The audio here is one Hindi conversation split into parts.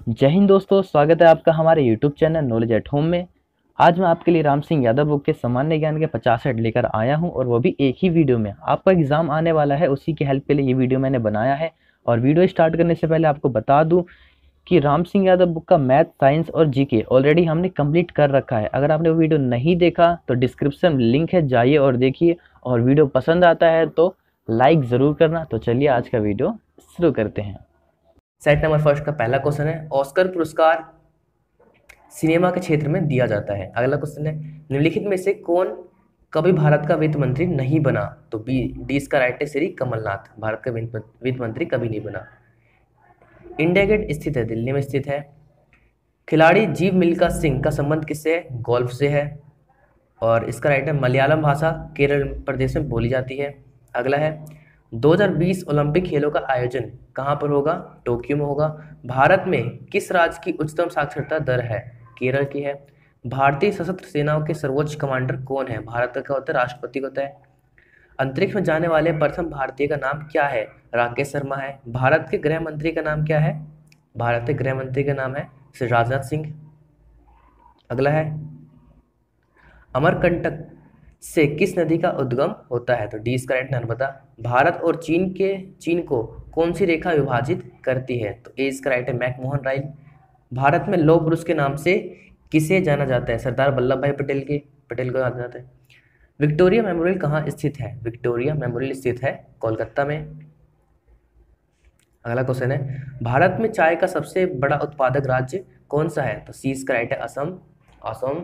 जय हिंद दोस्तों, स्वागत है आपका हमारे YouTube channel knowledge at home में। आज मैं आपके लिए राम सिंह यादव बुक के सामान्य ज्ञान के 50 सेट लेकर आया हूं, और वो भी एक ही वीडियो में। आपका एग्जाम आने वाला है, उसी की हेल्प के लिए ये वीडियो मैंने बनाया है। और वीडियो स्टार्ट करने से पहले आपको बता दूं कि राम सिंह यादव बुक का मैथ, साइंस और जीके ऑलरेडी हमने कंप्लीट कर रखा है। अगर आपने वो वीडियो नहीं देखा तो डिस्क्रिप्शन में लिंक है, जाइए और देखिए। और वीडियो पसंद आता है तो लाइक ज़रूर करना। तो चलिए आज का वीडियो शुरू करते हैं। सेट नंबर फर्स्ट का पहला क्वेश्चन है, ऑस्कर पुरस्कार सिनेमा के क्षेत्र में दिया जाता है। अगला क्वेश्चन है, निम्नलिखित में से कौन कभी भारत का वित्त मंत्री नहीं बना? तो डी इसका राइट है, श्री कमलनाथ भारत का वित्त मंत्री कभी नहीं बना। इंडिया गेट स्थित है, दिल्ली में स्थित है। खिलाड़ी जीव मिल्खा सिंह का संबंध किससे है? गोल्फ से है। और इसका राइट है, मलयालम भाषा केरल प्रदेश में बोली जाती है। अगला है, 2020 ओलंपिक खेलों का आयोजन कहाँ पर होगा? टोक्यो में होगा। भारत में किस राज्य की उच्चतम साक्षरता दर है? केरल की है। भारतीय सशस्त्र सेनाओं के सर्वोच्च कमांडर कौन है? भारत का होता है राष्ट्रपति होता है। अंतरिक्ष में जाने वाले प्रथम भारतीय का नाम क्या है? राकेश शर्मा है। भारत के गृह मंत्री का नाम क्या है? भारत के गृह मंत्री का नाम है श्री राजनाथ सिंह। अगला है, अमरकंटक से किस नदी का उद्गम होता है? तो डी इसका राइट, नर्मदा। भारत और चीन को कौन सी रेखा विभाजित करती है? तो ए इसका राइट है, मैकमोहन राइल। भारत में लौह पुरुष के नाम से किसे जाना जाता है? सरदार वल्लभ भाई पटेल को जाना जाता है। विक्टोरिया मेमोरियल कहाँ स्थित है? विक्टोरिया मेमोरियल स्थित है कोलकाता में। अगला क्वेश्चन है, भारत में चाय का सबसे बड़ा उत्पादक राज्य कौन सा है? तो सी इसका राइट है, असम।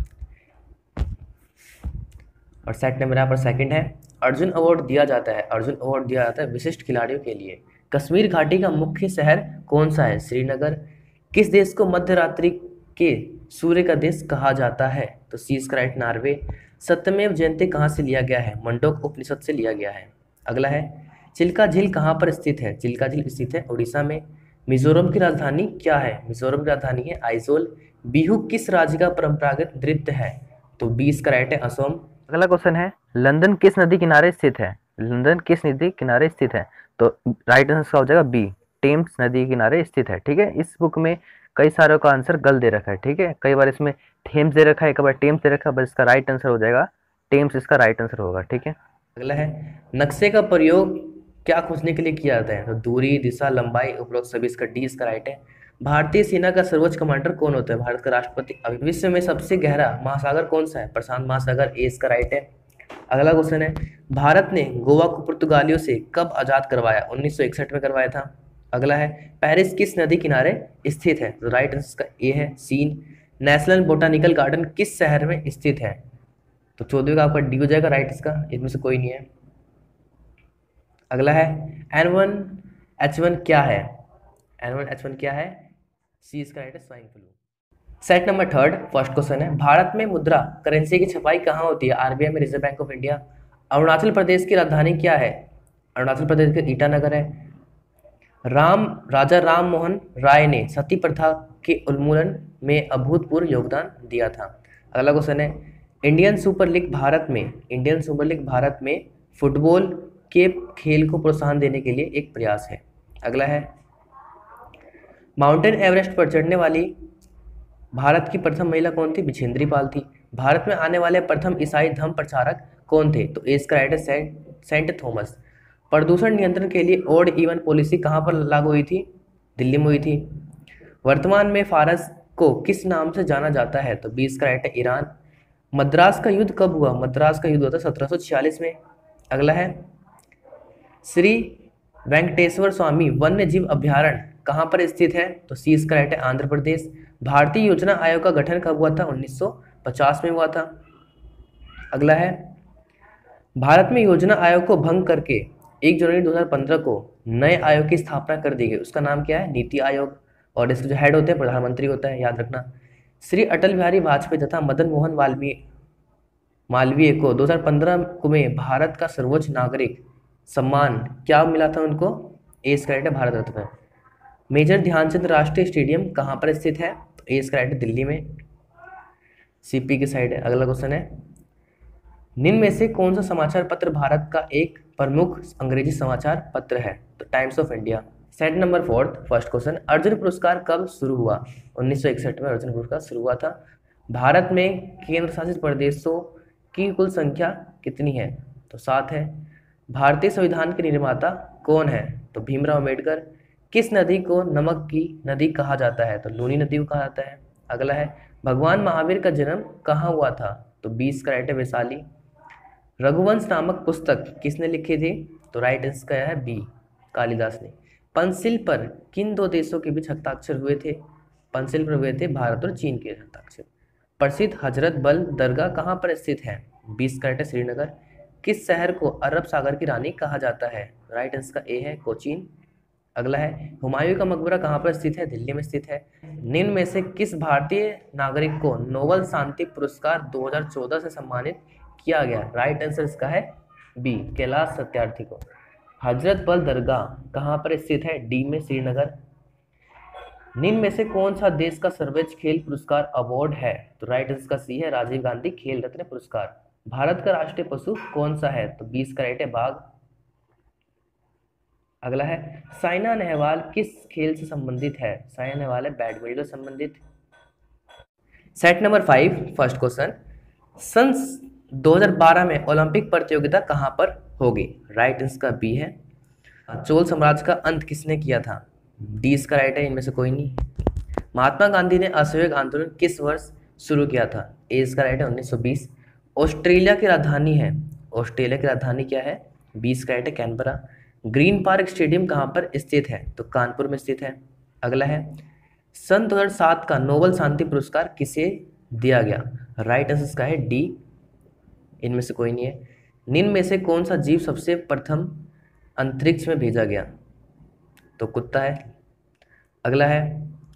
और सेट नंबर यहाँ पर सेकंड है, अर्जुन अवार्ड दिया जाता है। अर्जुन अवार्ड दिया जाता है विशिष्ट खिलाड़ियों के लिए। कश्मीर घाटी का मुख्य शहर कौन सा है? श्रीनगर। किस देश को मध्य रात्रि के सूर्य का देश कहा जाता है? तो सी इसका राइट, नॉर्वे। सत्यमेव जयते कहाँ से लिया गया है? मंडोक उपनिषद से लिया गया है। अगला है, चिल्का झील कहाँ पर स्थित है? चिल्का झील स्थित है उड़ीसा में। मिजोरम की राजधानी क्या है? मिजोरम की राजधानी है आइजोल। बिहू किस राज्य का परंपरागत नृत्य है? तो बी इसका राइट है, असम। अगला क्वेश्चन है, लंदन किस नदी किनारे स्थित है? लंदन किस नदी किनारे स्थित है? तो राइट आंसर का हो जाएगा बी, टेम्स नदी किनारे स्थित है। ठीक है, इस बुक में कई सारों का आंसर गलत दे रखा है। ठीक है, कई बार इसमें थेम्स दे रखा है, कई बार टेम्स दे रखा है, बस इसका राइट आंसर हो जाएगा टेम्स, इसका राइट आंसर होगा। ठीक है, अगला है, नक्शे का प्रयोग क्या खोजने के लिए किया जाता है? तो दूरी, दिशा, लंबाई, उपरोक्त सभी। इसका डी इसका राइट है। भारतीय सेना का सर्वोच्च कमांडर कौन होता है? भारत का राष्ट्रपति। विश्व में सबसे गहरा महासागर कौन सा है? प्रशांत महासागर, ए इसका राइट है। अगला क्वेश्चन है, भारत ने गोवा को पुर्तगालियों से कब आजाद करवाया? 1961 में करवाया था। अगला है, पेरिस किस नदी किनारे स्थित है? तो राइट आंसर का ए है, सीन। नेशनल बोटानिकल गार्डन किस शहर में स्थित है? तो 14 का आपका डी हो जाएगा राइट, इसका इसमें से कोई नहीं है। अगला है, N1H1 क्या है? N1H1 क्या है? सी इसका राइट है, swine flu. Set number third, first question है, भारत में मुद्रा करेंसी की छपाई कहाँ होती है? आरबीआई में, Reserve Bank of India. Arunachal Pradesh की राजधानी क्या है? अरुणाचल प्रदेश का ईटानगर है। राजा राम मोहन राय ने सती प्रथा के उन्मूलन में अभूतपूर्व योगदान दिया था। अगला क्वेश्चन है, इंडियन सुपर लीग भारत में फुटबॉल के खेल को प्रोत्साहन देने के लिए एक प्रयास है। अगला है, माउंटेन एवरेस्ट पर चढ़ने वाली भारत की प्रथम महिला कौन थी? बिछेंद्री पाल थी। भारत में आने वाले प्रथम ईसाई धर्म प्रचारक कौन थे? तो ए इसका राइट है, सेंट थॉमस। प्रदूषण नियंत्रण के लिए ऑड इवन पॉलिसी कहाँ पर लागू हुई थी? दिल्ली में हुई थी। वर्तमान में फारस को किस नाम से जाना जाता है? तो बी इसका राइट है, ईरान। मद्रास का युद्ध कब हुआ? मद्रास का युद्ध हुआ था 1746 में। अगला है, श्री वेंकटेश्वर स्वामी वन्य जीव अभ्यारण्य कहाँ पर स्थित है? तो सी इसका राइट है, आंध्र प्रदेश। भारतीय योजना आयोग का गठन कब हुआ था? 1950 में हुआ था। अगला है, भारत में योजना आयोग को भंग करके 1 जनवरी 2015 को नए आयोग की स्थापना कर दी गई। उसका नाम क्या है? नीति आयोग। और इसके जो हेड होते हैं प्रधानमंत्री होता है, याद रखना। श्री अटल बिहारी वाजपेयी तथा मदन मोहन मालवीय को 2015 में भारत का सर्वोच्च नागरिक सम्मान क्या मिला था उनको? ए इसका राइट है, भारत रत्न। मेजर ध्यानचंद राष्ट्रीय स्टेडियम कहाँ पर स्थित है? तो ए इसका राइट है, दिल्ली में, सीपी की साइड है। अगला क्वेश्चन है, निम्न में से कौन सा समाचार पत्र भारत का एक प्रमुख अंग्रेजी समाचार पत्र है? तो Times of India. Set number 4 first question, Arjun पुरस्कार कब शुरू हुआ? 1961 में अर्जुन पुरस्कार शुरू हुआ था। भारत में केंद्र शासित प्रदेशों की कुल संख्या कितनी है? तो 7 है। भारतीय संविधान के निर्माता कौन है? तो भीमराव अम्बेडकर। किस नदी को नमक की नदी कहा जाता है? तो लूनी नदी को कहा जाता है। अगला है, भगवान महावीर का जन्म कहाँ हुआ था? तो 20 कैरेट वैशाली। रघुवंश नामक पुस्तक किसने लिखी थी? तो राइट आंसर क्या है? बी, कालिदास ने। पंचशील पर किन दो देशों के बीच हस्ताक्षर हुए थे? पंचशील पर हुए थे भारत और चीन के हस्ताक्षर। प्रसिद्ध हजरत बल दरगाह कहाँ पर स्थित है? 20 कैरेट श्रीनगर। किस शहर को अरब सागर की रानी कहा जाता है? राइट आंसर का ए है, कोचीन। अगला है, हुमायूं का मकबरा कहाँ पर स्थित है? दिल्ली में स्थित है। निम्न में से किस भारतीय नागरिक को नोबेल शांति पुरस्कार 2014 से सम्मानित किया गया? राइट आंसर इसका है बी, कैलाश सत्यार्थी को। हजरत बल दरगाह कहाँ पर स्थित है? डी में, श्रीनगर। निम्न में से कौन सा देश का सर्वोच्च खेल पुरस्कार अवार्ड है? तो राइट आंसर का सी है, राजीव गांधी खेल रत्न पुरस्कार। भारत का राष्ट्रीय पशु कौन सा है? तो 20 कैरेट है, बाघ। अगला है, साइना नेहवाल किस खेल से संबंधित है? साइना नेहवाल है बैडमिंटन से संबंधित। सेट नंबर 5 फर्स्ट क्वेश्चन, सन 2012 में ओलंपिक प्रतियोगिता कहाँ पर होगी? राइट आंसर का बी है। चोल साम्राज्य का अंत किसने किया था? डी इसका राइट है, इनमें से कोई नहीं। महात्मा गांधी ने असहयोग आंदोलन किस वर्ष शुरू किया था? ए इसका राइट है, 1920। ऑस्ट्रेलिया की राजधानी है, ऑस्ट्रेलिया की राजधानी क्या है? 20 का राइट है, कैनबरा। ग्रीन पार्क स्टेडियम कहाँ पर स्थित है? तो कानपुर में स्थित है। अगला है, सन 2007 का नोबेल शांति पुरस्कार किसे दिया गया? राइट आंसर इसका है डी, इनमें से कोई नहीं है। निम्न में से कौन सा जीव सबसे प्रथम अंतरिक्ष में भेजा गया? तो कुत्ता है। अगला है,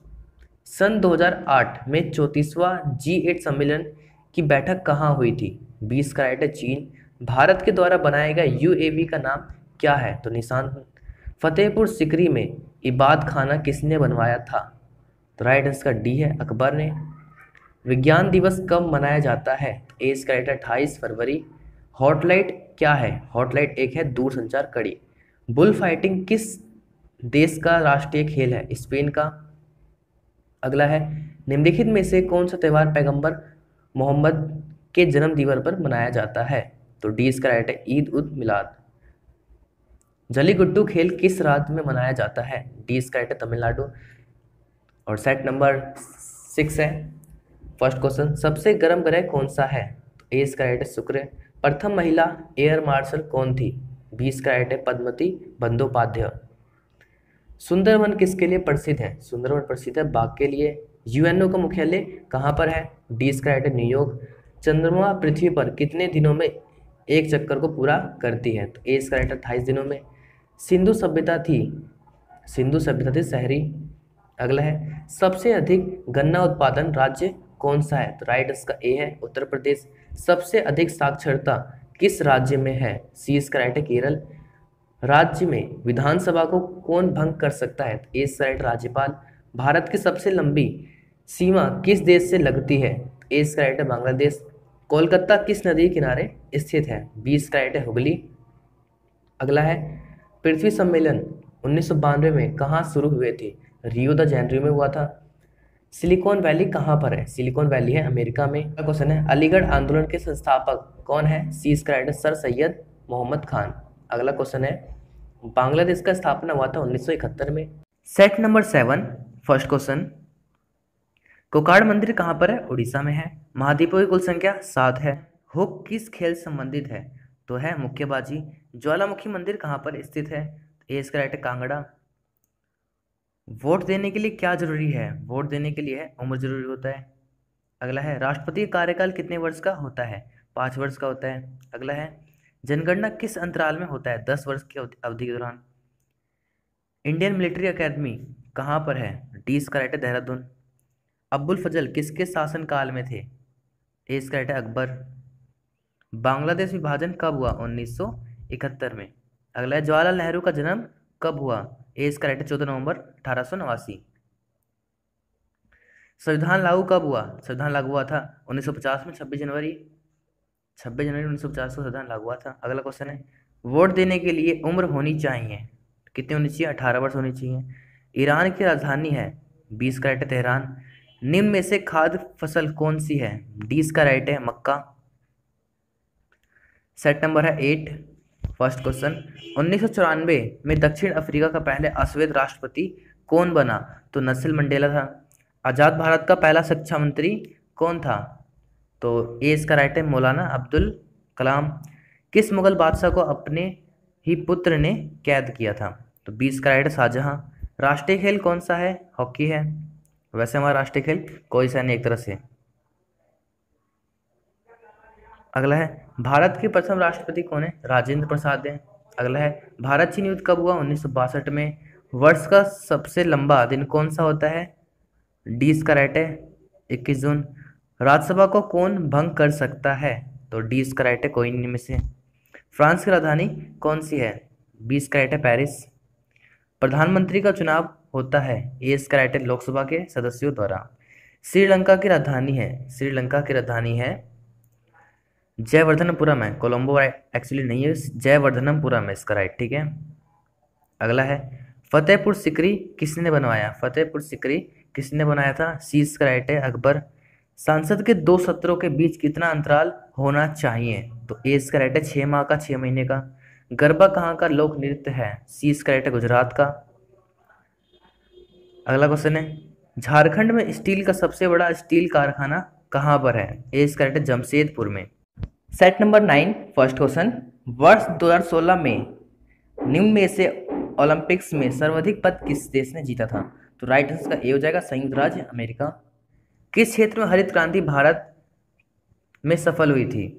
सन 2008 में 34वां G8 सम्मेलन की बैठक कहाँ हुई थी? 20 का राइट है, चीन। भारत के द्वारा बनाया गया UAV का नाम क्या है? तो निशान। फतेहपुर सिकरी में इबादत खाना किसने बनवाया था? तो राइट आंसर का डी है, अकबर ने। विज्ञान दिवस कब मनाया जाता है? ए इसका राइट है, 28 फरवरी। हॉटलाइट क्या है? हॉटलाइट एक है दूरसंचार कड़ी। बुल फाइटिंग किस देश का राष्ट्रीय खेल है? स्पेन का। अगला है, निम्नलिखित में से कौन सा त्यौहार पैगंबर मोहम्मद के जन्म दिवस पर मनाया जाता है? तो डी इसका राइट है, ईद उल मिलाद। जलीगुड्डू खेल किस राज्य में मनाया जाता है? डी इसका राइट है, तमिलनाडु। और सेट नंबर 6 है फर्स्ट क्वेश्चन, सबसे गर्म ग्रह कौन सा है? तो ए इसका राइट है, शुक्र। प्रथम महिला एयर मार्शल कौन थी? 20 का राइट है, पद्मती बंदोपाध्याय। सुंदरवन किसके लिए प्रसिद्ध है? सुंदरवन प्रसिद्ध है बाघ के लिए। यूएनओ का मुख्यालय कहाँ पर है? डी इसका राइट है, न्यूयॉर्क। चंद्रमा पृथ्वी पर कितने दिनों में एक चक्कर को पूरा करती है? तो ए इसका राइट है, 28 दिनों में। सिंधु सभ्यता थी शहरी। अगला है, सबसे अधिक गन्ना उत्पादन राज्य कौन सा है? तो राइट इसका ए है, उत्तर प्रदेश। सबसे अधिक साक्षरता किस राज्य में है? सी इसका राइट है, केरल। राज्य में विधानसभा को कौन भंग कर सकता है? ए इसका राइट, राज्यपाल। भारत की सबसे लंबी सीमा किस देश से लगती है? ए इसका राइट है, बांग्लादेश। कोलकाता किस नदी के किनारे स्थित है? 20 का राइट है, हुगली। अगला है, पृथ्वी सम्मेलन 1992 में कहाँ शुरू हुए थे? रियो द जेनेरियो में हुआ था। सिलिकॉन वैली कहाँ पर है? सिलिकॉन वैली है अमेरिका में। अगला क्वेश्चन है, अलीगढ़ आंदोलन के संस्थापक कौन है? सी इसका राइट है, सर सैयद मोहम्मद खान। अगला क्वेश्चन है, बांग्लादेश का स्थापना हुआ था 1971 में। सेट नंबर 7 फर्स्ट क्वेश्चन, कोकाड़ मंदिर कहाँ पर है? उड़ीसा में है। महाद्वीपों की कुल संख्या 7 है। हुक किस खेल से संबंधित है? तो है मुक्केबाजी। ज्वालामुखी मंदिर कहाँ पर स्थित है? ए इसका राइट है, कांगड़ा। वोट देने के लिए क्या जरूरी है? वोट देने के लिए है उम्र जरूरी होता है। अगला है, राष्ट्रपति का कार्यकाल कितने वर्ष का होता है? 5 वर्ष का होता है। अगला है, जनगणना किस अंतराल में होता है? 10 वर्ष की अवधि के दौरान। इंडियन मिलिट्री एकेडमी कहाँ पर है? डी इसका राइट है, देहरादून। अब्बुल फजल किसके शासनकाल में थे? ए इसका राइट है, अकबर। बांग्लादेश विभाजन कब हुआ? 1971 में। अगला है, जवाहरलाल नेहरू का जन्म कब हुआ? ए इसका राइट है, 14 नवंबर 1889। संविधान लागू कब हुआ? संविधान लागू हुआ था 1950 में, 26 जनवरी 1950 को संविधान लागू हुआ था। अगला क्वेश्चन है, वोट देने के लिए उम्र होनी चाहिए कितनी होनी चाहिए? 18 वर्ष होनी चाहिए। ईरान की राजधानी है? बी इसका राइट है तेहरान। निम्न में से खाद्य फसल कौन सी है? डी इसका राइट है मक्का। सेट नंबर है 8, फर्स्ट क्वेश्चन। 1994 में दक्षिण अफ्रीका का पहले अश्वेत राष्ट्रपति कौन बना? तो नेल्सन मंडेला था। आज़ाद भारत का पहला शिक्षा मंत्री कौन था? तो ए इसका राइट है मौलाना अब्दुल कलाम। किस मुगल बादशाह को अपने ही पुत्र ने कैद किया था? तो बी इसका राइट है शाहजहां। राष्ट्रीय खेल कौन सा है? हॉकी है। वैसे हमारा राष्ट्रीय खेल कोई सा नहीं एक तरह से। अगला है भारत के प्रथम राष्ट्रपति कौन है? राजेंद्र प्रसाद हैं। अगला है भारत चीन युद्ध कब हुआ? 1962 में। वर्ष का सबसे लंबा दिन कौन सा होता है? डी इसका राइट है 21 जून। राज्यसभा को कौन भंग कर सकता है? तो डी इसका राइट है कोई नहीं में से। फ्रांस की राजधानी कौन सी है? बी इसका राइट है पेरिस। प्रधानमंत्री का चुनाव होता है? ए इसका राइट है लोकसभा के सदस्यों द्वारा। श्रीलंका की राजधानी है? श्रीलंका की राजधानी है जयवर्धनपुरम है। कोलंबो एक्चुअली नहीं है, जयवर्धनपुरम है इसका राइट। ठीक है। अगला है फतेहपुर सिकरी किसने बनवाया? फतेहपुर सिकरी किसने बनाया था? सी इसका राइट है अकबर। संसद के 2 सत्रों के बीच कितना अंतराल होना चाहिए? तो ए इसका राइट है 6 माह का, 6 महीने का। गरबा कहाँ का लोक नृत्य है? सी इसका राइट है गुजरात का। अगला क्वेश्चन है झारखंड में स्टील का सबसे बड़ा स्टील कारखाना कहाँ पर है? ए इसका राइट है जमशेदपुर में। Set number 9, first question. वर्ष 2016 में निम्न में से ओलंपिक्स में सर्वाधिक पद किस देश ने जीता था? तो राइट आंसर का ए हो जाएगा संयुक्त राज्य अमेरिका। किस क्षेत्र में हरित क्रांति भारत में सफल हुई थी?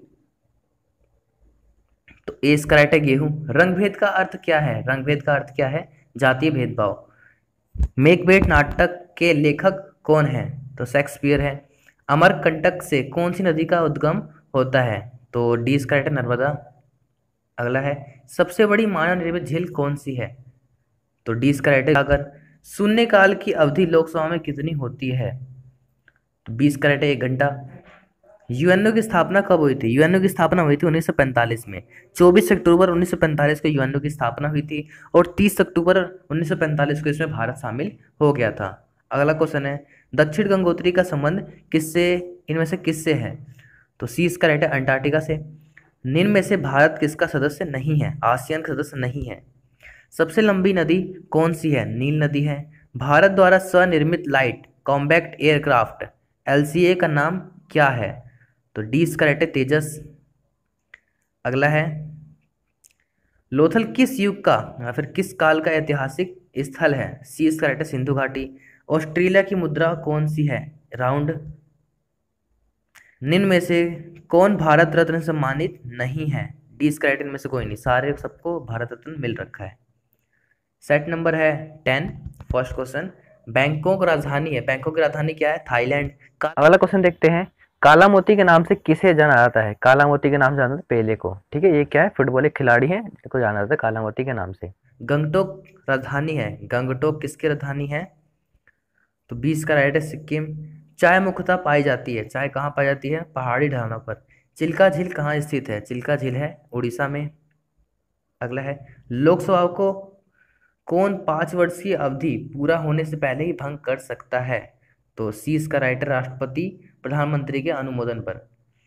तो ए इसका राइट है गेहूं। रंग भेद का अर्थ क्या है? रंग भेद का अर्थ क्या है? जातीय भेदभाव। मेकबेथ नाटक के लेखक कौन है? तो शेक्सपियर है। अमरकंटक से कौन सी नदी का उद्गम होता है? तो डी इसका राइट है नर्मदा। अगला है सबसे बड़ी मानव निर्मित झील कौन सी है? तो डी इसका राइट है सागर। शून्यकाल की अवधि लोकसभा में कितनी होती है? तो बी इसका राइट है 1 घंटा। यूएनओ की स्थापना कब हुई थी? यूएनओ की स्थापना हुई थी 1945 में। 24 अक्टूबर 1945 को यूएनओ की स्थापना हुई थी और 30 अक्टूबर 1945 को इसमें भारत शामिल हो गया था। अगला क्वेश्चन है दक्षिण गंगोत्री का संबंध किससे, इनमें से किससे है? तो सी इसका राइट है अंटार्कटिका से। निम्न में से भारत किसका सदस्य नहीं है? आसियान का सदस्य नहीं है। सबसे लंबी नदी कौन सी है? नील नदी है। भारत द्वारा स्वनिर्मित लाइट कॉम्बैक्ट एयरक्राफ्ट LCA का नाम क्या है? तो डी इसका राइट है तेजस। अगला है लोथल किस युग का या फिर किस काल का ऐतिहासिक स्थल है? सी इसका राइट है सिंधु घाटी। ऑस्ट्रेलिया की मुद्रा कौन सी है? राउंड। निम्न में से कौन भारत रत्न सम्मानित नहीं है? डी इसका राइट इनमें से कोई नहीं, सारे सबको भारत रत्न मिल रखा है। सेट नंबर है 10, फर्स्ट क्वेश्चन। बैंकॉक राजधानी है? बैंकॉक की राजधानी क्या है? थाईलैंड। अगला क्वेश्चन देखते हैं काला मोती के नाम से किसे जाना जाता है? काला मोती के नाम से जाना जाता है पेले को। ठीक है, ये क्या है? फुटबॉल एक खिलाड़ी है जिनको जाना जाता है काला मोती के नाम से। गंगटोक राजधानी है? गंगटोक किसकी राजधानी है? तो 20 का राइट है सिक्किम। चाय मुख्यतः पाई जाती है? चाय कहाँ पाई जाती है? पहाड़ी ढलानों पर। चिल्का झील कहाँ स्थित है? चिल्का झील है उड़ीसा में। अगला है लोकसभा को कौन 5 वर्ष की अवधि पूरा होने से पहले ही भंग कर सकता है? तो सी इसका राइट है राष्ट्रपति प्रधानमंत्री के अनुमोदन पर।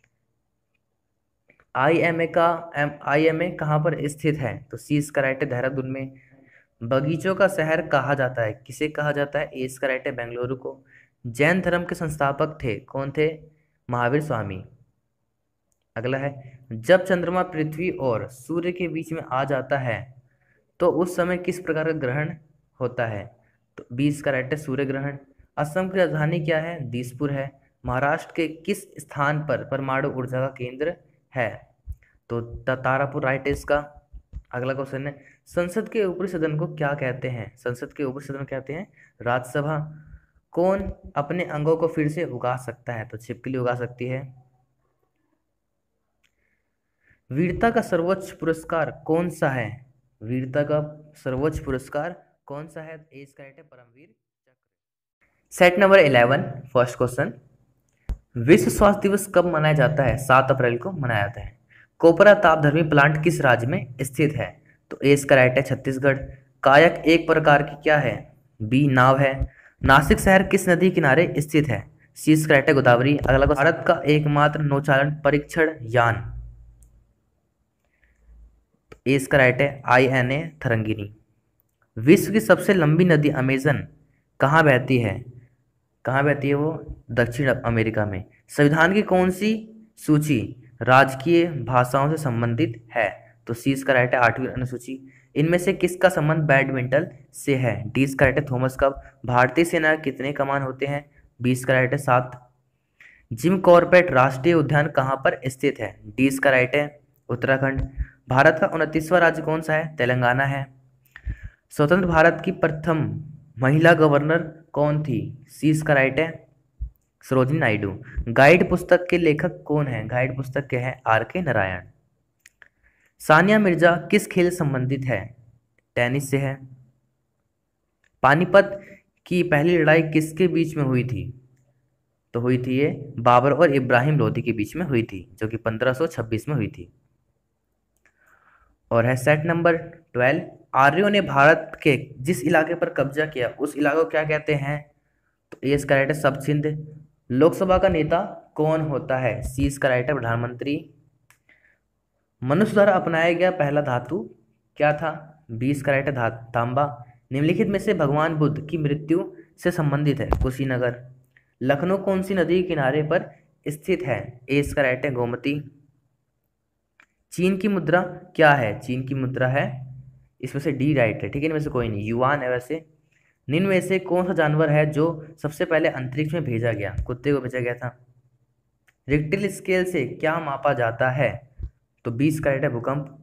IMA कहाँ पर स्थित है? तो सी इसका राइट है देहरादून में। बगीचों का शहर कहा जाता है? किसे कहा जाता है? ए इसका राइट है बेंगलुरु को। जैन धर्म के संस्थापक थे? कौन थे? महावीर स्वामी। अगला है जब चंद्रमा पृथ्वी और सूर्य के बीच में आ जाता है तो उस समय किस प्रकार का ग्रहण होता है? तो 20 का राइट है सूर्य ग्रहण। असम की राजधानी क्या है? दिसपुर है। महाराष्ट्र के किस स्थान पर परमाणु ऊर्जा का केंद्र है? तो तारापुर राइट है इसका। अगला क्वेश्चन है संसद के ऊपरी सदन को क्या कहते हैं? संसद के ऊपरी सदन कहते हैं राज्यसभा। कौन अपने अंगों को फिर से उगा सकता है? तो छिपकली उगा सकती है। वीरता का सर्वोच्च पुरस्कार कौन सा है? वीरता का सर्वोच्च पुरस्कार कौन सा है? ए इसका राइट है Paramvir Chakra. Set number 11, first question. विश्व स्वास्थ्य दिवस कब मनाया जाता है? 7 अप्रैल को मनाया जाता है। कोपरा तापधर्मी प्लांट किस राज्य में स्थित है? तो ए इसका राइट है छत्तीसगढ़। कायक एक प्रकार की क्या है? बी नाव है। नासिक शहर किस नदी किनारे स्थित है? सी इसका राइट है गोदावरी। अगला क्वेश्चन, भारत का एकमात्र नौचालन परीक्षण यान, ए इसका राइट है INA थरंगिनी। विश्व की सबसे लंबी नदी अमेजन कहाँ बहती है? कहाँ बहती है वो? दक्षिण अमेरिका में। संविधान की कौन सी सूची राजकीय भाषाओं से संबंधित है? तो सी इसका राइट है 8वीं अनुसूची। इनमें से किसका संबंध बैडमिंटन से है? डी इसका राइट है थॉमस कप। भारतीय सेना के कितने कमान होते हैं? 20 का राइट है 7। जिम कॉर्बेट राष्ट्रीय उद्यान कहाँ पर स्थित है? डी इसका राइट है उत्तराखंड। भारत का 29वां राज्य कौन सा है? तेलंगाना है। स्वतंत्र भारत की प्रथम महिला गवर्नर कौन थी? सी इसका राइट है सरोजिनी नायडू। गाइड पुस्तक के लेखक कौन है? गाइड पुस्तक के हैं RK नारायण। सानिया मिर्जा किस खेल से संबंधित है? टेनिस से है। पानीपत की पहली लड़ाई किसके बीच में हुई थी? तो हुई थी ये बाबर और इब्राहिम लोधी के बीच में हुई थी, जो कि 1526 में हुई थी। और है सेट नंबर 12, आर्यों ने भारत के जिस इलाके पर कब्जा किया उस इलाके को क्या कहते हैं? तो ए इसका राइट है सब सिंध। लोकसभा का नेता कौन होता है? सी इसका राइट है प्रधानमंत्री। मनुष्य द्वारा अपनाया गया पहला धातु क्या था? 20 का राइट है तांबा। निम्नलिखित में से भगवान बुद्ध की मृत्यु से संबंधित है? कुशीनगर। लखनऊ कौन सी नदी के किनारे पर स्थित है? ए इसका राइट है गोमती। चीन की मुद्रा क्या है? चीन की मुद्रा है, इसमें से डी राइट है, ठीक है, इनमें से कोई नहीं, युआन है वैसे। निम्न में से कौन सा जानवर है जो सबसे पहले अंतरिक्ष में भेजा गया? कुत्ते को भेजा गया था। रिक्टर स्केल से क्या मापा जाता है? तो 20 का राइट है भूकंप।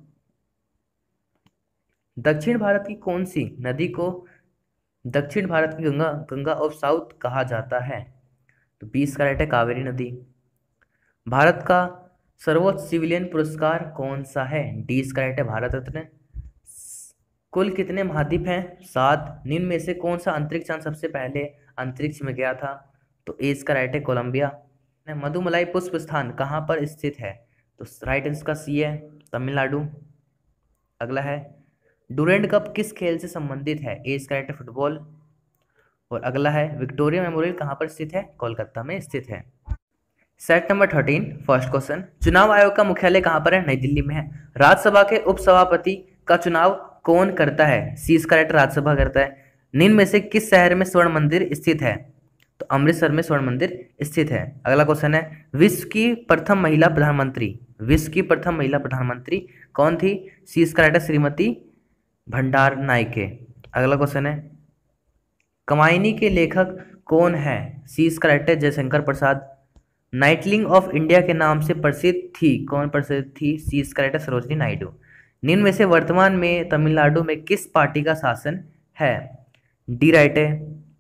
दक्षिण भारत की कौन सी नदी को दक्षिण भारत की गंगा ऑफ साउथ कहा जाता है? तो 20 का राइट है कावेरी नदी। भारत का सर्वोच्च सिविलियन पुरस्कार कौन सा है? डी इसका राइट है भारत रत्न। कुल कितने महाद्वीप हैं? 7। निम्न में से कौन सा अंतरिक्ष यान सबसे पहले अंतरिक्ष में गया था? तो ए इसका राइट है कोलंबिया। मधुमलाई पुष्प स्थान कहाँ पर स्थित है? तो राइट इसका सी है तमिलनाडु। अगला है डुरेंट कप किस खेल से संबंधित है? ए इसका राइट है फुटबॉल। और अगला है विक्टोरिया मेमोरियल कहाँ पर स्थित है? कोलकाता में स्थित है। सेट नंबर 13 फर्स्ट क्वेश्चन, चुनाव आयोग का मुख्यालय कहाँ पर है? नई दिल्ली में है। राज्यसभा के उपसभापति का चुनाव कौन करता है? सी इसका राइट राज्यसभा करता है। निम्न में से किस शहर में स्वर्ण मंदिर स्थित है? तो अमृतसर में स्वर्ण मंदिर स्थित है। अगला क्वेश्चन है विश्व की प्रथम महिला प्रधानमंत्री, विश्व की प्रथम महिला प्रधानमंत्री कौन थी? सी इसका राइट है श्रीमती भंडार नायके। अगला क्वेश्चन है कमायनी के लेखक कौन है? सी इसका राइट है Jaishankar Prasad. Nightingale of India के नाम से प्रसिद्ध थी, कौन प्रसिद्ध थी? सी इसका राइट है सरोजिनी नायडू। निम्न में से वर्तमान में तमिलनाडु में किस पार्टी का शासन है? डी राइट है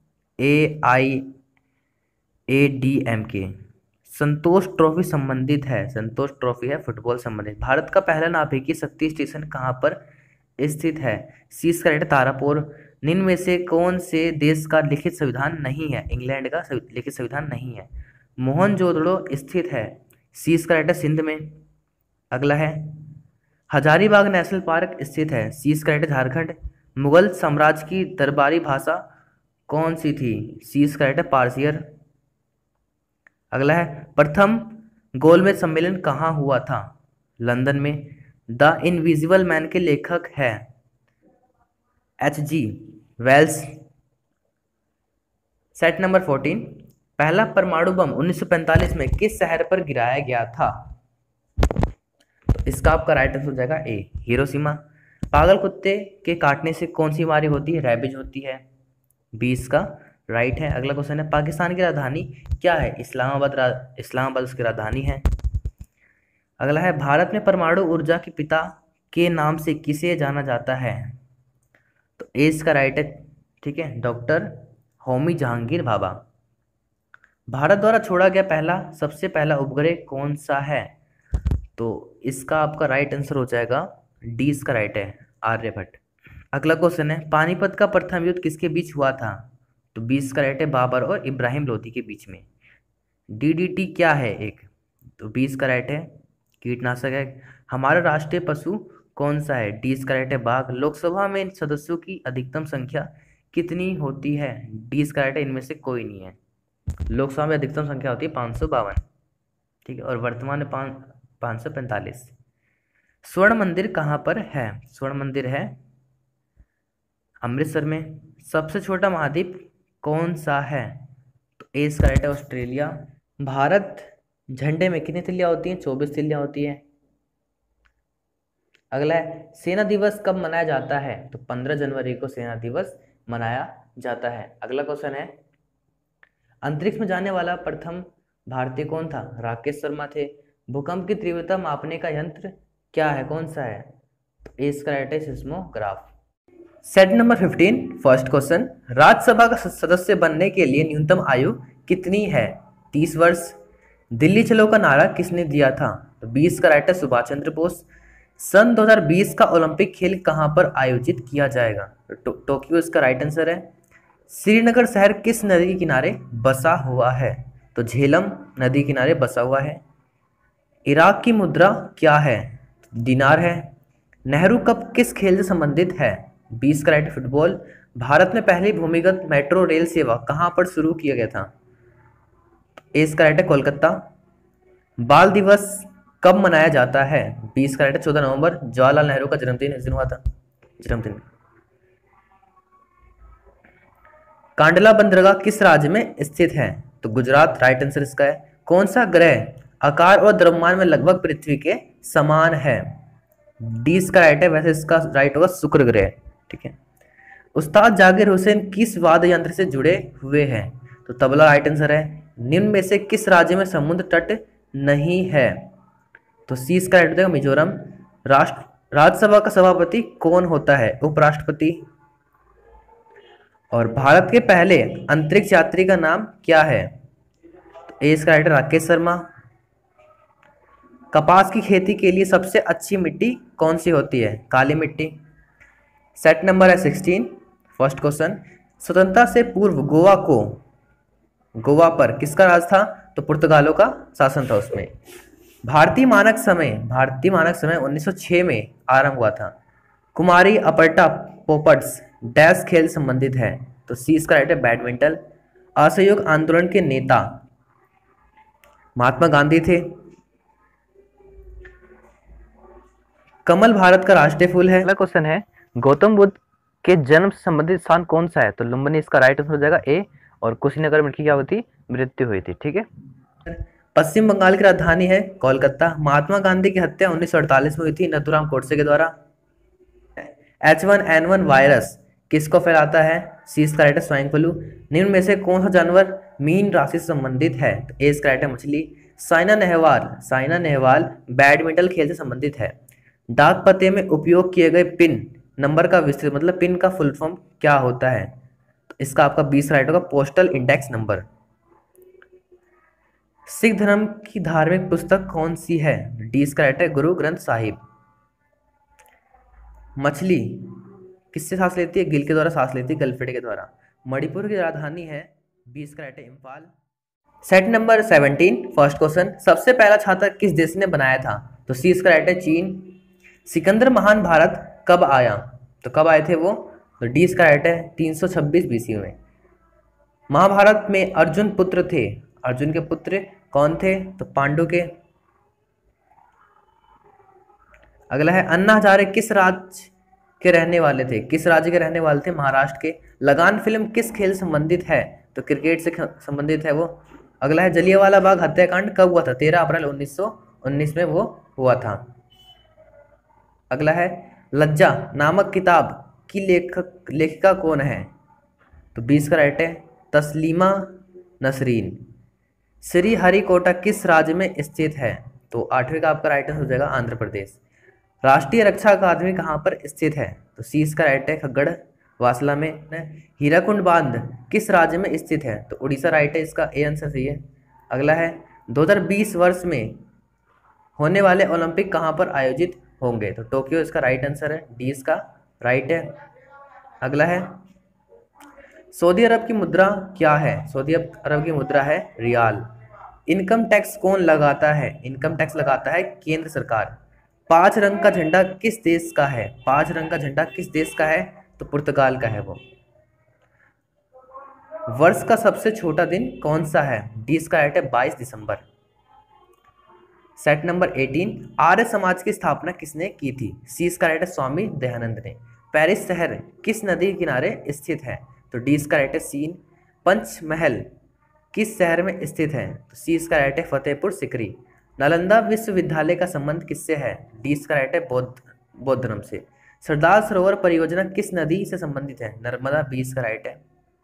AIADMK। संतोष ट्रॉफी संबंधित है, संतोष ट्रॉफी है फुटबॉल संबंधित। भारत का पहला नाभिकीय शक्ति स्टेशन कहाँ पर स्थित है? सी इसका राइट है तारापुर। निम्न में से कौन से देश का लिखित संविधान नहीं है? इंग्लैंड का लिखित संविधान नहीं है। मोहनजोदड़ो स्थित है? सी इसका राइट है सिंध में। अगला है हजारीबाग नेशनल पार्क स्थित है? सी इसका राइट है झारखंड। मुगल साम्राज्य की दरबारी भाषा कौन सी थी? सी इसका राइट है पारसियर। अगला है प्रथम गोलमेज सम्मेलन कहाँ हुआ था? लंदन में। द इनविजिबल मैन के लेखक है H.G. वेल्स। सेट नंबर 14 पहला परमाणु बम 1945 में किस शहर पर गिराया गया था? तो इसका आपका राइट आंसर हो जाएगा ए हिरोशिमा। पागल कुत्ते के काटने से कौन सी बीमारी होती है? रैबिज होती है। 20 का राइट है। अगला क्वेश्चन है पाकिस्तान की राजधानी क्या है? इस्लामाबाद उसकी राजधानी है। अगला है भारत में परमाणु ऊर्जा के पिता के नाम से किसे जाना जाता है? तो ए इसका राइट है, ठीक है, डॉक्टर होमी जहांगीर भाभा। भारत द्वारा छोड़ा गया सबसे पहला उपग्रह कौन सा है? तो इसका आपका राइट आंसर हो जाएगा डी इसका राइट है आर्यभट्ट। अगला क्वेश्चन है पानीपत का प्रथम युद्ध किसके बीच हुआ था? तो 20 का राइट है बाबर और इब्राहिम लोधी के बीच में। DDT क्या है एक? तो 20 का राइट है कीटनाशक है। हमारा राष्ट्रीय पशु कौन सा है? डी इसका राइट है बाघ। लोकसभा में सदस्यों की अधिकतम संख्या कितनी होती है? डी इसका राइट है इनमें से कोई नहीं है। लोकसभा में अधिकतम संख्या होती है 552, ठीक है, और वर्तमान में 545। स्वर्ण मंदिर कहाँ पर है? स्वर्ण मंदिर है अमृतसर में। सबसे छोटा महाद्वीप कौन सा है? तो ए इसका राइट है ऑस्ट्रेलिया। भारत झंडे में कितनी तिल्लियाँ होती हैं? 24 तिल्लियाँ होती हैं। अगला है सेना दिवस कब मनाया जाता है? तो 15 जनवरी को सेना दिवस मनाया जाता है। अगला क्वेश्चन है अंतरिक्ष में जाने वाला प्रथम भारतीय कौन था? राकेश शर्मा थे। भूकंप की तीव्रता मापने का यंत्र क्या है? कौन सा है? तो ए इसका राइट है seismograph. Set number 15 first question, Rajya Sabha का सदस्य बनने के लिए न्यूनतम आयु कितनी है? 30 वर्ष। दिल्ली चलो का नारा किसने दिया था? तो 20 का राइट है सुभाष चंद्र बोस। सन 2020 का ओलंपिक खेल कहाँ पर आयोजित किया जाएगा? तो टोक्यो इसका राइट आंसर है। श्रीनगर शहर किस नदी के किनारे बसा हुआ है? तो झेलम नदी किनारे बसा हुआ है। इराक की मुद्रा क्या है? दिनार है। नेहरू कप किस खेल से संबंधित है? 20 का राइट फुटबॉल। भारत में पहली भूमिगत मेट्रो रेल सेवा कहाँ पर शुरू किया गया था? ए इसका राइट है कोलकाता। बाल दिवस कब मनाया जाता है? 20 का राइट है 14 नवंबर। जवाहरलाल नेहरू का जन्मदिन इस दिन हुआ था। जन्मदिन। कांडला बंदरगाह किस राज्य में स्थित है? तो गुजरात राइट आंसर इसका है। कौन सा ग्रह आकार और द्रव्यमान में लगभग पृथ्वी के समान है? डी इसका राइट है, वैसे इसका राइट होगा शुक्र ग्रह, ठीक है। उस्ताद जाकिर हुसैन किस वाद्य यंत्र से जुड़े हुए हैं? तो तबला राइट आंसर है। निम्न में से किस राज्य में समुद्र तट नहीं है? तो सी इसका राइट हो जाएगा मिजोरम। राज्यसभा का सभापति कौन होता है? उपराष्ट्रपति। और भारत के पहले अंतरिक्ष यात्री का नाम क्या है? तो ए इसका राइट है राकेश शर्मा। कपास की खेती के लिए सबसे अच्छी मिट्टी कौन सी होती है? काली मिट्टी। सेट नंबर है 16 फर्स्ट क्वेश्चन, स्वतंत्रता से पूर्व गोवा पर किसका राज था? तो पुर्तगालों का शासन था उसमें। भारतीय मानक समय 1906 में आरंभ हुआ था। कुमारी अपर्टा पोपट्स डैश खेल संबंधित है? तो सी इसका राइट है बैडमिंटन। असहयोग आंदोलन के नेता महात्मा गांधी थे। कमल भारत का राष्ट्रीय फूल है। अगला क्वेश्चन है गौतम बुद्ध के जन्म से संबंधित स्थान कौन सा है? तो लुम्बिनी इसका राइट आंसर हो जाएगा ए। और कुशीनगर में इनकी क्या हुई थी? मृत्यु हुई थी, ठीक है। पश्चिम बंगाल की राजधानी है कोलकाता। महात्मा गांधी की हत्या 1948 में हुई थी नथुराम गोडसे के द्वारा। H1N1 वायरस किसको फैलाता है? सी इसका राइट है स्वाइन फ्लू। निम्न में से कौन सा जानवर मीन राशि से संबंधित है? तो ए इसका राइट है मछली। साइना नेहवाल बैडमिंटन खेल से संबंधित है। डाक पते में उपयोग किए गए पिन नंबर का विस्तृत मतलब पिन का फुल फॉर्म क्या होता है? तो इसका आपका 20 राइट होगा पोस्टल इंडेक्स नंबर। सिख धर्म की धार्मिक पुस्तक कौन सी है? डी इसका राइट है गुरु ग्रंथ साहिब। मछली किससे सांस लेती है? गिल के द्वारा सांस लेती है, गलफेटे के द्वारा। मणिपुर की राजधानी है? 20 का राइट है Imphal. Set number 17 first question, सबसे पहला छाता किस देश ने बनाया था? तो सी इसका राइट है चीन। सिकंदर महान भारत कब आया? तो कब आए थे वो? तो डी इसका राइट है 326 बीसी में। महाभारत में अर्जुन पुत्र थे, अर्जुन के पुत्र कौन थे? तो पांडु के। अगला है अन्ना हजारे किस राज्य के रहने वाले थे? किस राज्य के रहने वाले थे? महाराष्ट्र के। लगान फिल्म किस खेल संबंधित है? तो क्रिकेट से संबंधित है वो। अगला है जलियांवाला बाग हत्याकांड कब हुआ था? 13 अप्रैल 1919 में वो हुआ था। अगला है लज्जा नामक किताब की लेखिका कौन है? तो 20 का राइट है तस्लीमा नसरीन। श्री हरिकोटा किस राज्य में स्थित है? तो 8वें का आपका राइट आंसर हो जाएगा आंध्र प्रदेश। राष्ट्रीय रक्षा अकादमी कहाँ पर स्थित है? तो सी इसका राइट है खग्गड़ वासला में। हीराकुंड बांध किस राज्य में स्थित है? तो उड़ीसा राइट है, इसका ए आंसर सही है। अगला है 2020 वर्ष में होने वाले ओलंपिक कहाँ पर आयोजित होंगे? तो टोक्यो इसका राइट आंसर है, डी इसका राइट है। अगला है सऊदी अरब की मुद्रा क्या है? सऊदी अरब की मुद्रा है रियाल। इनकम टैक्स कौन लगाता है? इनकम टैक्स लगाता है केंद्र सरकार। पांच रंग का झंडा किस देश का है? पांच रंग का झंडा किस देश का है? तो पुर्तगाल का है वो। वर्ष का सबसे छोटा दिन कौन सा है? डी इसका राइट है 22 दिसंबर। सेट नंबर 18, आर्य समाज की स्थापना किसने की थी? सी इसका राइट है स्वामी दयानंद ने। पेरिस शहर किस नदी के किनारे स्थित है? तो डी इसका राइट है सीन। पंचमहल किस शहर में स्थित है? तो सी इसका राइट है फतेहपुर सिकरी। नालंदा विश्वविद्यालय का संबंध किससे है? डी इसका राइट है बौद्ध धर्म से। सरदार सरोवर परियोजना किस नदी से संबंधित है? नर्मदा। बी इसका राइट है।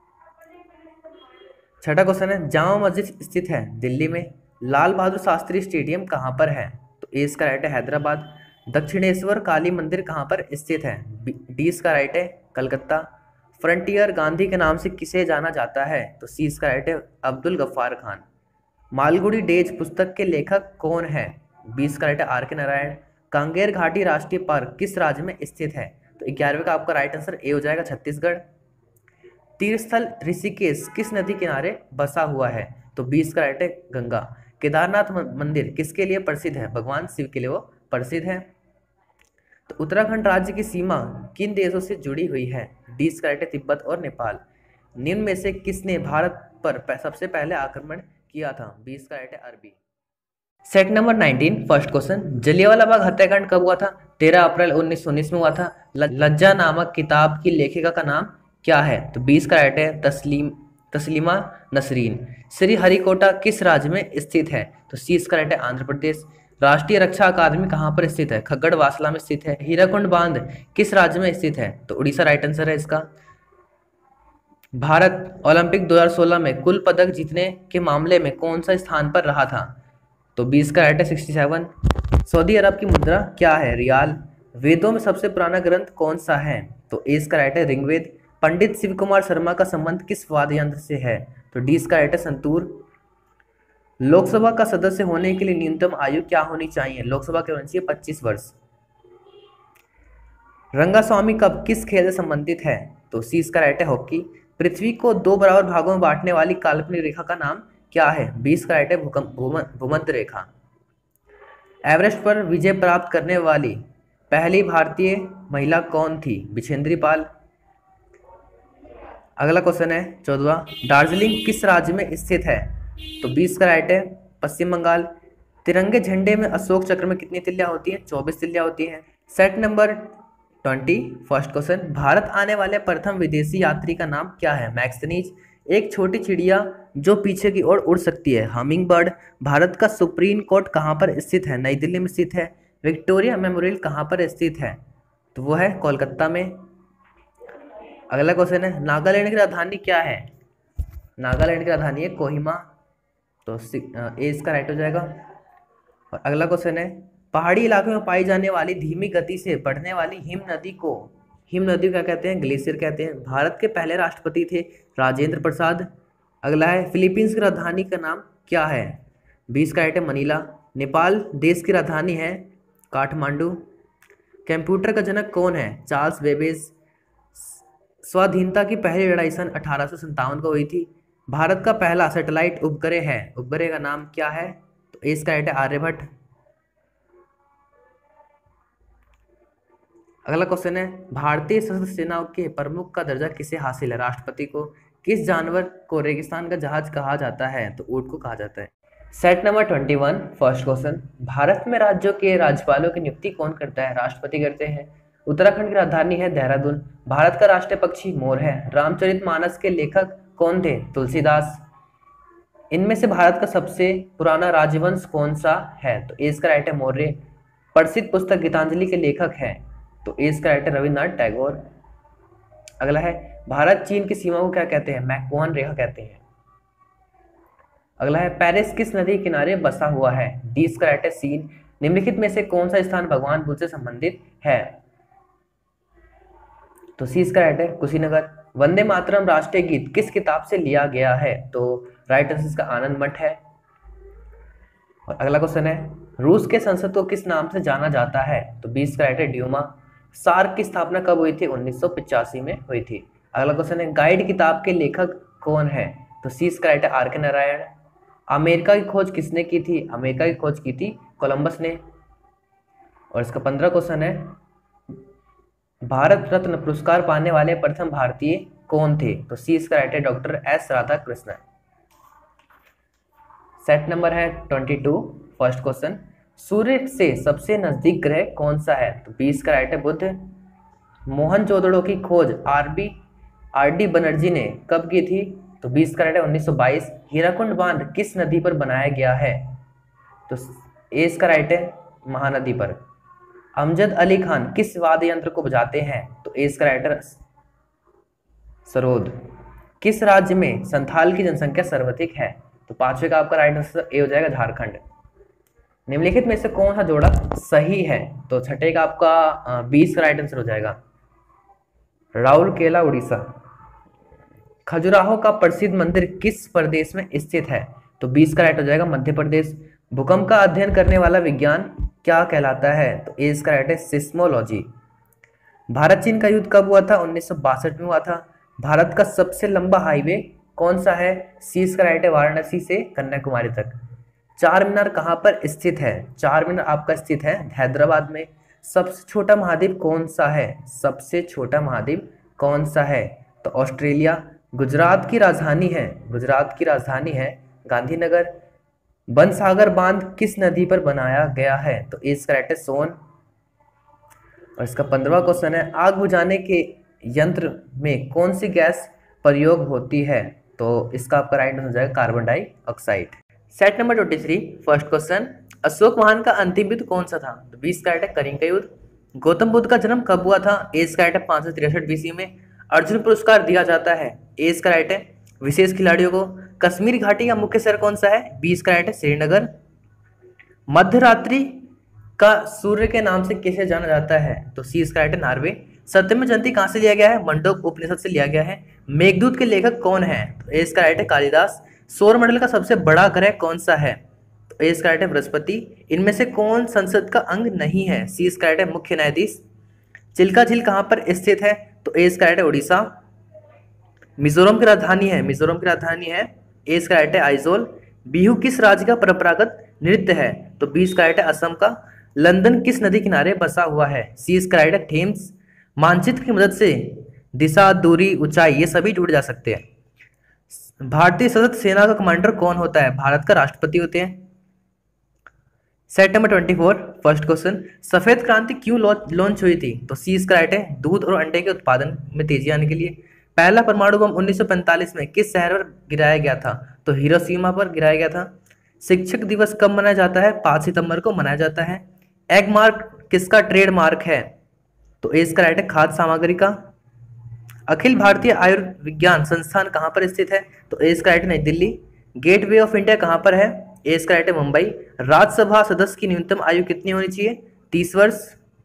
छठा क्वेश्चन है, जामा मस्जिद स्थित है दिल्ली में। लाल बहादुर शास्त्री स्टेडियम कहाँ पर है? तो ए इसका राइट है हैदराबाद। दक्षिणेश्वर काली मंदिर कहाँ पर स्थित है? डी इसका राइट है कलकत्ता। फ्रंटियर गांधी के नाम से किसे जाना जाता है? तो सी इसका राइट है अब्दुल गफ्फार खान। मालगुडी डेज पुस्तक के लेखक कौन है? बी इसका राइट है आर के नारायण। कांगेर घाटी राष्ट्रीय पार्क किस राज्य में स्थित है? तो 11वें का आपका राइट आंसर ए हो जाएगा छत्तीसगढ़। तीर्थस्थल ऋषिकेश किस नदी किनारे बसा हुआ है? तो 20 का राइट है गंगा। केदारनाथ मंदिर किसके लिए प्रसिद्ध है? भगवान शिव के लिए वो प्रसिद्ध है। तो उत्तराखंड राज्य की सीमा किन देशों से जुड़ी हुई है? डी इसका राइट है तिब्बत और नेपाल। निम्न में से किसने भारत पर सबसे पहले आक्रमण किया था? 20 का राइट है Arabi. Set number 19 first question, Jallianwala Bagh हत्याकांड कब हुआ था? 13 अप्रैल 1919 में हुआ था। लज्जा नामक किताब की लेखिका का नाम क्या है? तो 20 का राइट है तस्लीमा नसरीन। श्री हरिकोटा किस राज्य में स्थित है? तो सी इसका राइट है आंध्र प्रदेश। राष्ट्रीय रक्षा अकादमी कहाँ पर स्थित है? खग्गड़वासला में स्थित है। हीराकुंड बांध किस राज्य में स्थित है? तो उड़ीसा राइट आंसर है इसका। भारत ओलंपिक 2016 में कुल पदक जीतने के मामले में कौन सा स्थान पर रहा था? तो 20 का राइट है 67। सऊदी अरब की मुद्रा क्या है? रियाल। वेदों में सबसे पुराना ग्रंथ कौन सा है? तो ए इसका राइट है ऋग्वेद। पंडित शिव कुमार शर्मा का संबंध किस वाद्य यंत्र से है? तो डी इसका राइट है संतूर। लोकसभा का सदस्य होने के लिए न्यूनतम आयु क्या होनी चाहिए? लोकसभा की होनी चाहिए 25 वर्ष। रंगास्वामी कप किस खेल से संबंधित है? तो सी इसका राइट है हॉकी। पृथ्वी को 2 बराबर भागों में बांटने वाली काल्पनिक रेखा का नाम क्या है? 20 का राइट है भूमध्य रेखा। एवरेस्ट पर विजय प्राप्त करने वाली पहली भारतीय महिला कौन थी? बिछेंद्री पाल। अगला क्वेश्चन है 14वां, दार्जिलिंग किस राज्य में स्थित है? तो 20 का राइट है पश्चिम बंगाल। तिरंगे झंडे में अशोक चक्र में कितनी तिल्लियां होती हैं? 24 तिल्लियां होती हैं। Set number 20 first question, Bharat आने वाले प्रथम विदेशी यात्री का नाम क्या है? मैक्सनीज। एक छोटी चिड़िया जो पीछे की ओर उड़ सकती है, हमिंग बर्ड। भारत का सुप्रीम कोर्ट कहाँ पर स्थित है? नई दिल्ली में स्थित है। विक्टोरिया मेमोरियल कहाँ पर स्थित है? तो वो है कोलकाता में। अगला क्वेश्चन है, नागालैंड की राजधानी क्या है? नागालैंड की राजधानी है कोहिमा। तो ए इसका राइट हो जाएगा। और अगला क्वेश्चन है, पहाड़ी इलाके में पाई जाने वाली धीमी गति से बढ़ने वाली हिम नदी को क्या कहते हैं? ग्लेशियर कहते हैं। भारत के पहले राष्ट्रपति थे राजेंद्र प्रसाद। अगला है, फिलीपींस की राजधानी का नाम क्या है? 20 का राइट है मनीला। नेपाल देश की राजधानी है काठमांडू। कंप्यूटर का जनक कौन है? Charles Babbage. स्वाधीनता की पहली लड़ाई सन 1857 को हुई थी। भारत का पहला सैटेलाइट उपग्रह है, उपग्रह का नाम क्या है? तो इसका राइट है आर्यभट्ट। अगला क्वेश्चन है, भारतीय सशस्त्र सेनाओं के प्रमुख का दर्जा किसे हासिल है? राष्ट्रपति को। किस जानवर को रेगिस्तान का जहाज कहा जाता है? तो ऊंट को कहा जाता है। Set number 21 first question, Bharat में राज्यों के राज्यपालों की नियुक्ति कौन करता है? राष्ट्रपति करते हैं। उत्तराखंड की राजधानी है देहरादून। भारत का राष्ट्रीय पक्षी मोर है। रामचरितमानस के लेखक कौन थे? तुलसीदास। इनमें से भारत का सबसे पुराना राजवंश कौन सा है? तो ए इसका राइट है मौर्य। प्रसिद्ध पुस्तक गीतांजलि के लेखक हैं? तो ए इसका राइट है रविन्द्रनाथ टैगोर। अगला है, भारत चीन की सीमा को क्या कहते हैं? मैकमोहन रेखा कहते हैं। अगला है, पेरिस किस नदी किनारे बसा हुआ है? डी इसका राइट है सीन। निम्नलिखित में से कौन सा स्थान भगवान बुद्ध से संबंधित है? तो सी इसका राइट है कुशीनगर। वंदे मातरम राष्ट्रीय गीत किस किताब से लिया गया है? तो राइट आंसर इसका आनंद मठ है। और अगला क्वेश्चन है, रूस के संसद को किस नाम से जाना जाता है? तो 20 का राइट है ड्यूमा। सार्क की स्थापना कब हुई थी? 1985 में हुई थी। अगला क्वेश्चन है, गाइड किताब के लेखक कौन है? तो सी इसका राइट है आर के नारायण। अमेरिका की खोज किसने की थी? अमेरिका की खोज की थी कोलंबस ने। और इसका 15 क्वेश्चन है, भारत रत्न पुरस्कार पाने वाले प्रथम भारतीय कौन थे? तो सी इसका राइट है doctor S Radhakrishnan. Set number है 22, फर्स्ट क्वेश्चन, सूर्य से सबसे नजदीक ग्रह कौन सा है? तो 20 का राइट है बुध। मोहनजोदड़ो की खोज आर डी बनर्जी ने कब की थी? तो 20 का राइट है 1922। हीराकुंड बांध किस नदी पर बनाया गया है? तो ए इसका राइट है महानदी पर। अमजद अली खान किस वाद्य यंत्र को बजाते हैं? तो ए इसका राइट है सरोद। किस राज्य में संथाल की जनसंख्या सर्वाधिक है? तो पांचवे का आपका राइट आंसर ए हो जाएगा झारखंड। निम्नलिखित में से कौन सा जोड़ा सही है? तो छठे का आपका 20 का राइट आंसर हो जाएगा राउरकेला उड़ीसा। खजुराहो का प्रसिद्ध मंदिर किस प्रदेश में स्थित है? तो 20 का राइट हो जाएगा मध्य प्रदेश। भूकंप का अध्ययन करने वाला विज्ञान क्या कहलाता है? तो ए इसका राइट है सिस्मोलॉजी। भारत चीन का युद्ध कब हुआ था? 1962 में हुआ था। भारत का सबसे लंबा हाईवे कौन सा है? सी इसका राइट है वाराणसी से कन्याकुमारी तक। चार मीनार कहाँ पर स्थित है? चार मीनार आपका स्थित है हैदराबाद में। सबसे छोटा महाद्वीप कौन सा है? सबसे छोटा महाद्वीप कौन सा है? तो ऑस्ट्रेलिया। गुजरात की राजधानी है गांधीनगर। बनसागर बांध किस नदी पर बनाया गया है? तो इसका राइट है सोन। और इसका 15वां क्वेश्चन है, आग बुझाने के यंत्र में कौन सी गैस प्रयोग होती है? तो इसका आपका राइट हो जाएगा carbon dioxide. Set number 23, first question, Ashok वाहन का अंतिम युद्ध कौन सा था? तो 20 का राइट है कलिंग का युद्ध। गौतम बुद्ध का जन्म कब हुआ था? ए इसका राइट है 563 BC में। अर्जुन पुरस्कार दिया जाता है? ए इसका राइट है विशेष खिलाड़ियों को। कश्मीर घाटी का मुख्य शहर कौन सा है? 20 का राइट है श्रीनगर। मध्यरात्रि का सूर्य के नाम से किसे जाना जाता है? तो सी इसका राइट है नॉर्वे। सत्यमेव जयंती कहाँ से लिया गया है? मंडोक उपनिषद से लिया गया है। मेघदूत के लेखक कौन है? तो ए इसका राइट है कालिदास। सौर मंडल का सबसे बड़ा ग्रह कौन सा है? तो ए इसका राइट है बृहस्पति। इनमें से कौन संसद का अंग नहीं है? सी इसका राइट है मुख्य न्यायाधीश। चिल्का झील कहाँ पर स्थित है? तो ए इसका राइट है उड़ीसा। मिजोरम की राजधानी है ए इसका राइट है आइजोल। बिहू किस राज्य का परंपरागत नृत्य है? तो 20 का राइट है असम का। लंदन किस नदी किनारे बसा हुआ है? सी इसका राइट है थेम्स। मानचित्र की मदद से दिशा, दूरी, ऊंचाई ये सभी जुड़ जा सकते हैं। भारतीय सशस्त्र सेना का कमांडर कौन होता है? भारत का राष्ट्रपति होते हैं। सेट नंबर 24, फर्स्ट क्वेश्चन, सफेद क्रांति क्यों लॉन्च हुई थी? तो सी इसका राइट है दूध और अंडे के उत्पादन में तेजी आने के लिए। पहला परमाणु बम 1945 में किस शहर पर गिराया गया था? तो हिरोशिमा पर गिराया गया था। शिक्षक दिवस कब मनाया जाता है? 5 सितंबर को मनाया जाता है। एग मार्क किसका ट्रेडमार्क है? तो ए इसका राइट है खाद्य सामग्री का। अखिल भारतीय आयुर्विज्ञान संस्थान कहाँ पर स्थित है? तो ए इसका राइट है नई दिल्ली। गेटवे ऑफ इंडिया कहाँ पर है? ए इसका राइट है मुंबई। राज्यसभा सदस्य की न्यूनतम आयु कितनी होनी चाहिए? 30 वर्ष।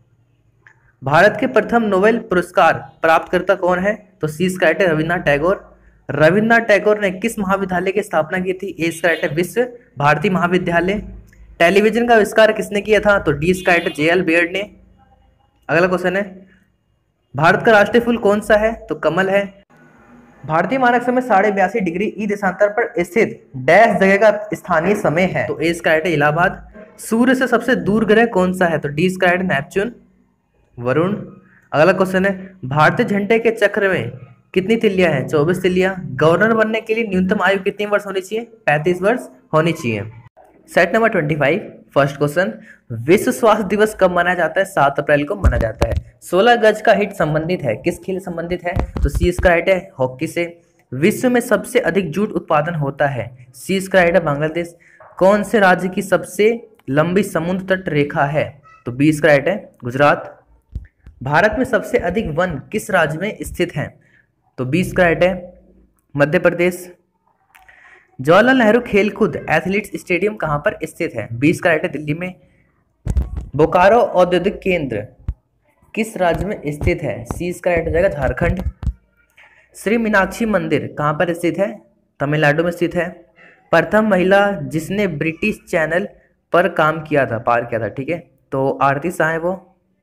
भारत के प्रथम नोबेल पुरस्कार प्राप्तकर्ता कौन है? तो सी इसका राइट है रविन्द्रनाथ टैगोर। रविन्द्रनाथ टैगोर ने किस महाविद्यालय की स्थापना की थी? ए इसका राइट है विश्व भारती महाविद्यालय। टेलीविजन का आविष्कार किसने किया था? तो डी इसका राइट है जे.एल. बेयर्ड ने। अगला क्वेश्चन है, भारत का राष्ट्रीय फूल कौन सा है? तो कमल है। भारतीय मानक समय 82.5 डिग्री ई देशांतर पर स्थित डैश जगह का स्थानीय समय है? तो ए इसका राइट है इलाहाबाद। सूर्य से सबसे दूर ग्रह कौन सा है? तो डी इसका राइट है नेपच्यून, वरुण। अगला क्वेश्चन है, भारतीय झंडे के चक्र में कितनी तिल्लियां हैं? 24 तिल्लियां। गवर्नर बनने के लिए न्यूनतम आयु कितनी वर्ष होनी चाहिए? 35 वर्ष होनी चाहिए। सेट नंबर 25, फर्स्ट क्वेश्चन, विश्व स्वास्थ्य दिवस कब मनाया जाता है? 7 अप्रैल को मनाया जाता है। 16 गज का हिट संबंधित है किस खेल संबंधित है? तो सी इसका राइट है हॉकी से। विश्व में सबसे अधिक जूट उत्पादन होता है? सी इसका राइट है बांग्लादेश। कौन से राज्य की सबसे लंबी समुद्र तट रेखा है? तो बी इसका राइट है गुजरात। भारत में सबसे अधिक वन किस राज्य में स्थित हैं? तो 20 का राइट है मध्य प्रदेश। जवाहरलाल नेहरू खेलकूद एथलीट्स स्टेडियम कहां पर स्थित है? 20 का राइट है दिल्ली में। बोकारो औद्योगिक केंद्र किस राज्य में स्थित है? सी इसका राइट हो जाएगा झारखंड। श्री मीनाक्षी मंदिर कहां पर स्थित है? तमिलनाडु में स्थित है। प्रथम महिला जिसने ब्रिटिश चैनल पर काम किया था, पार किया था, ठीक है, तो आरती शाह है वो।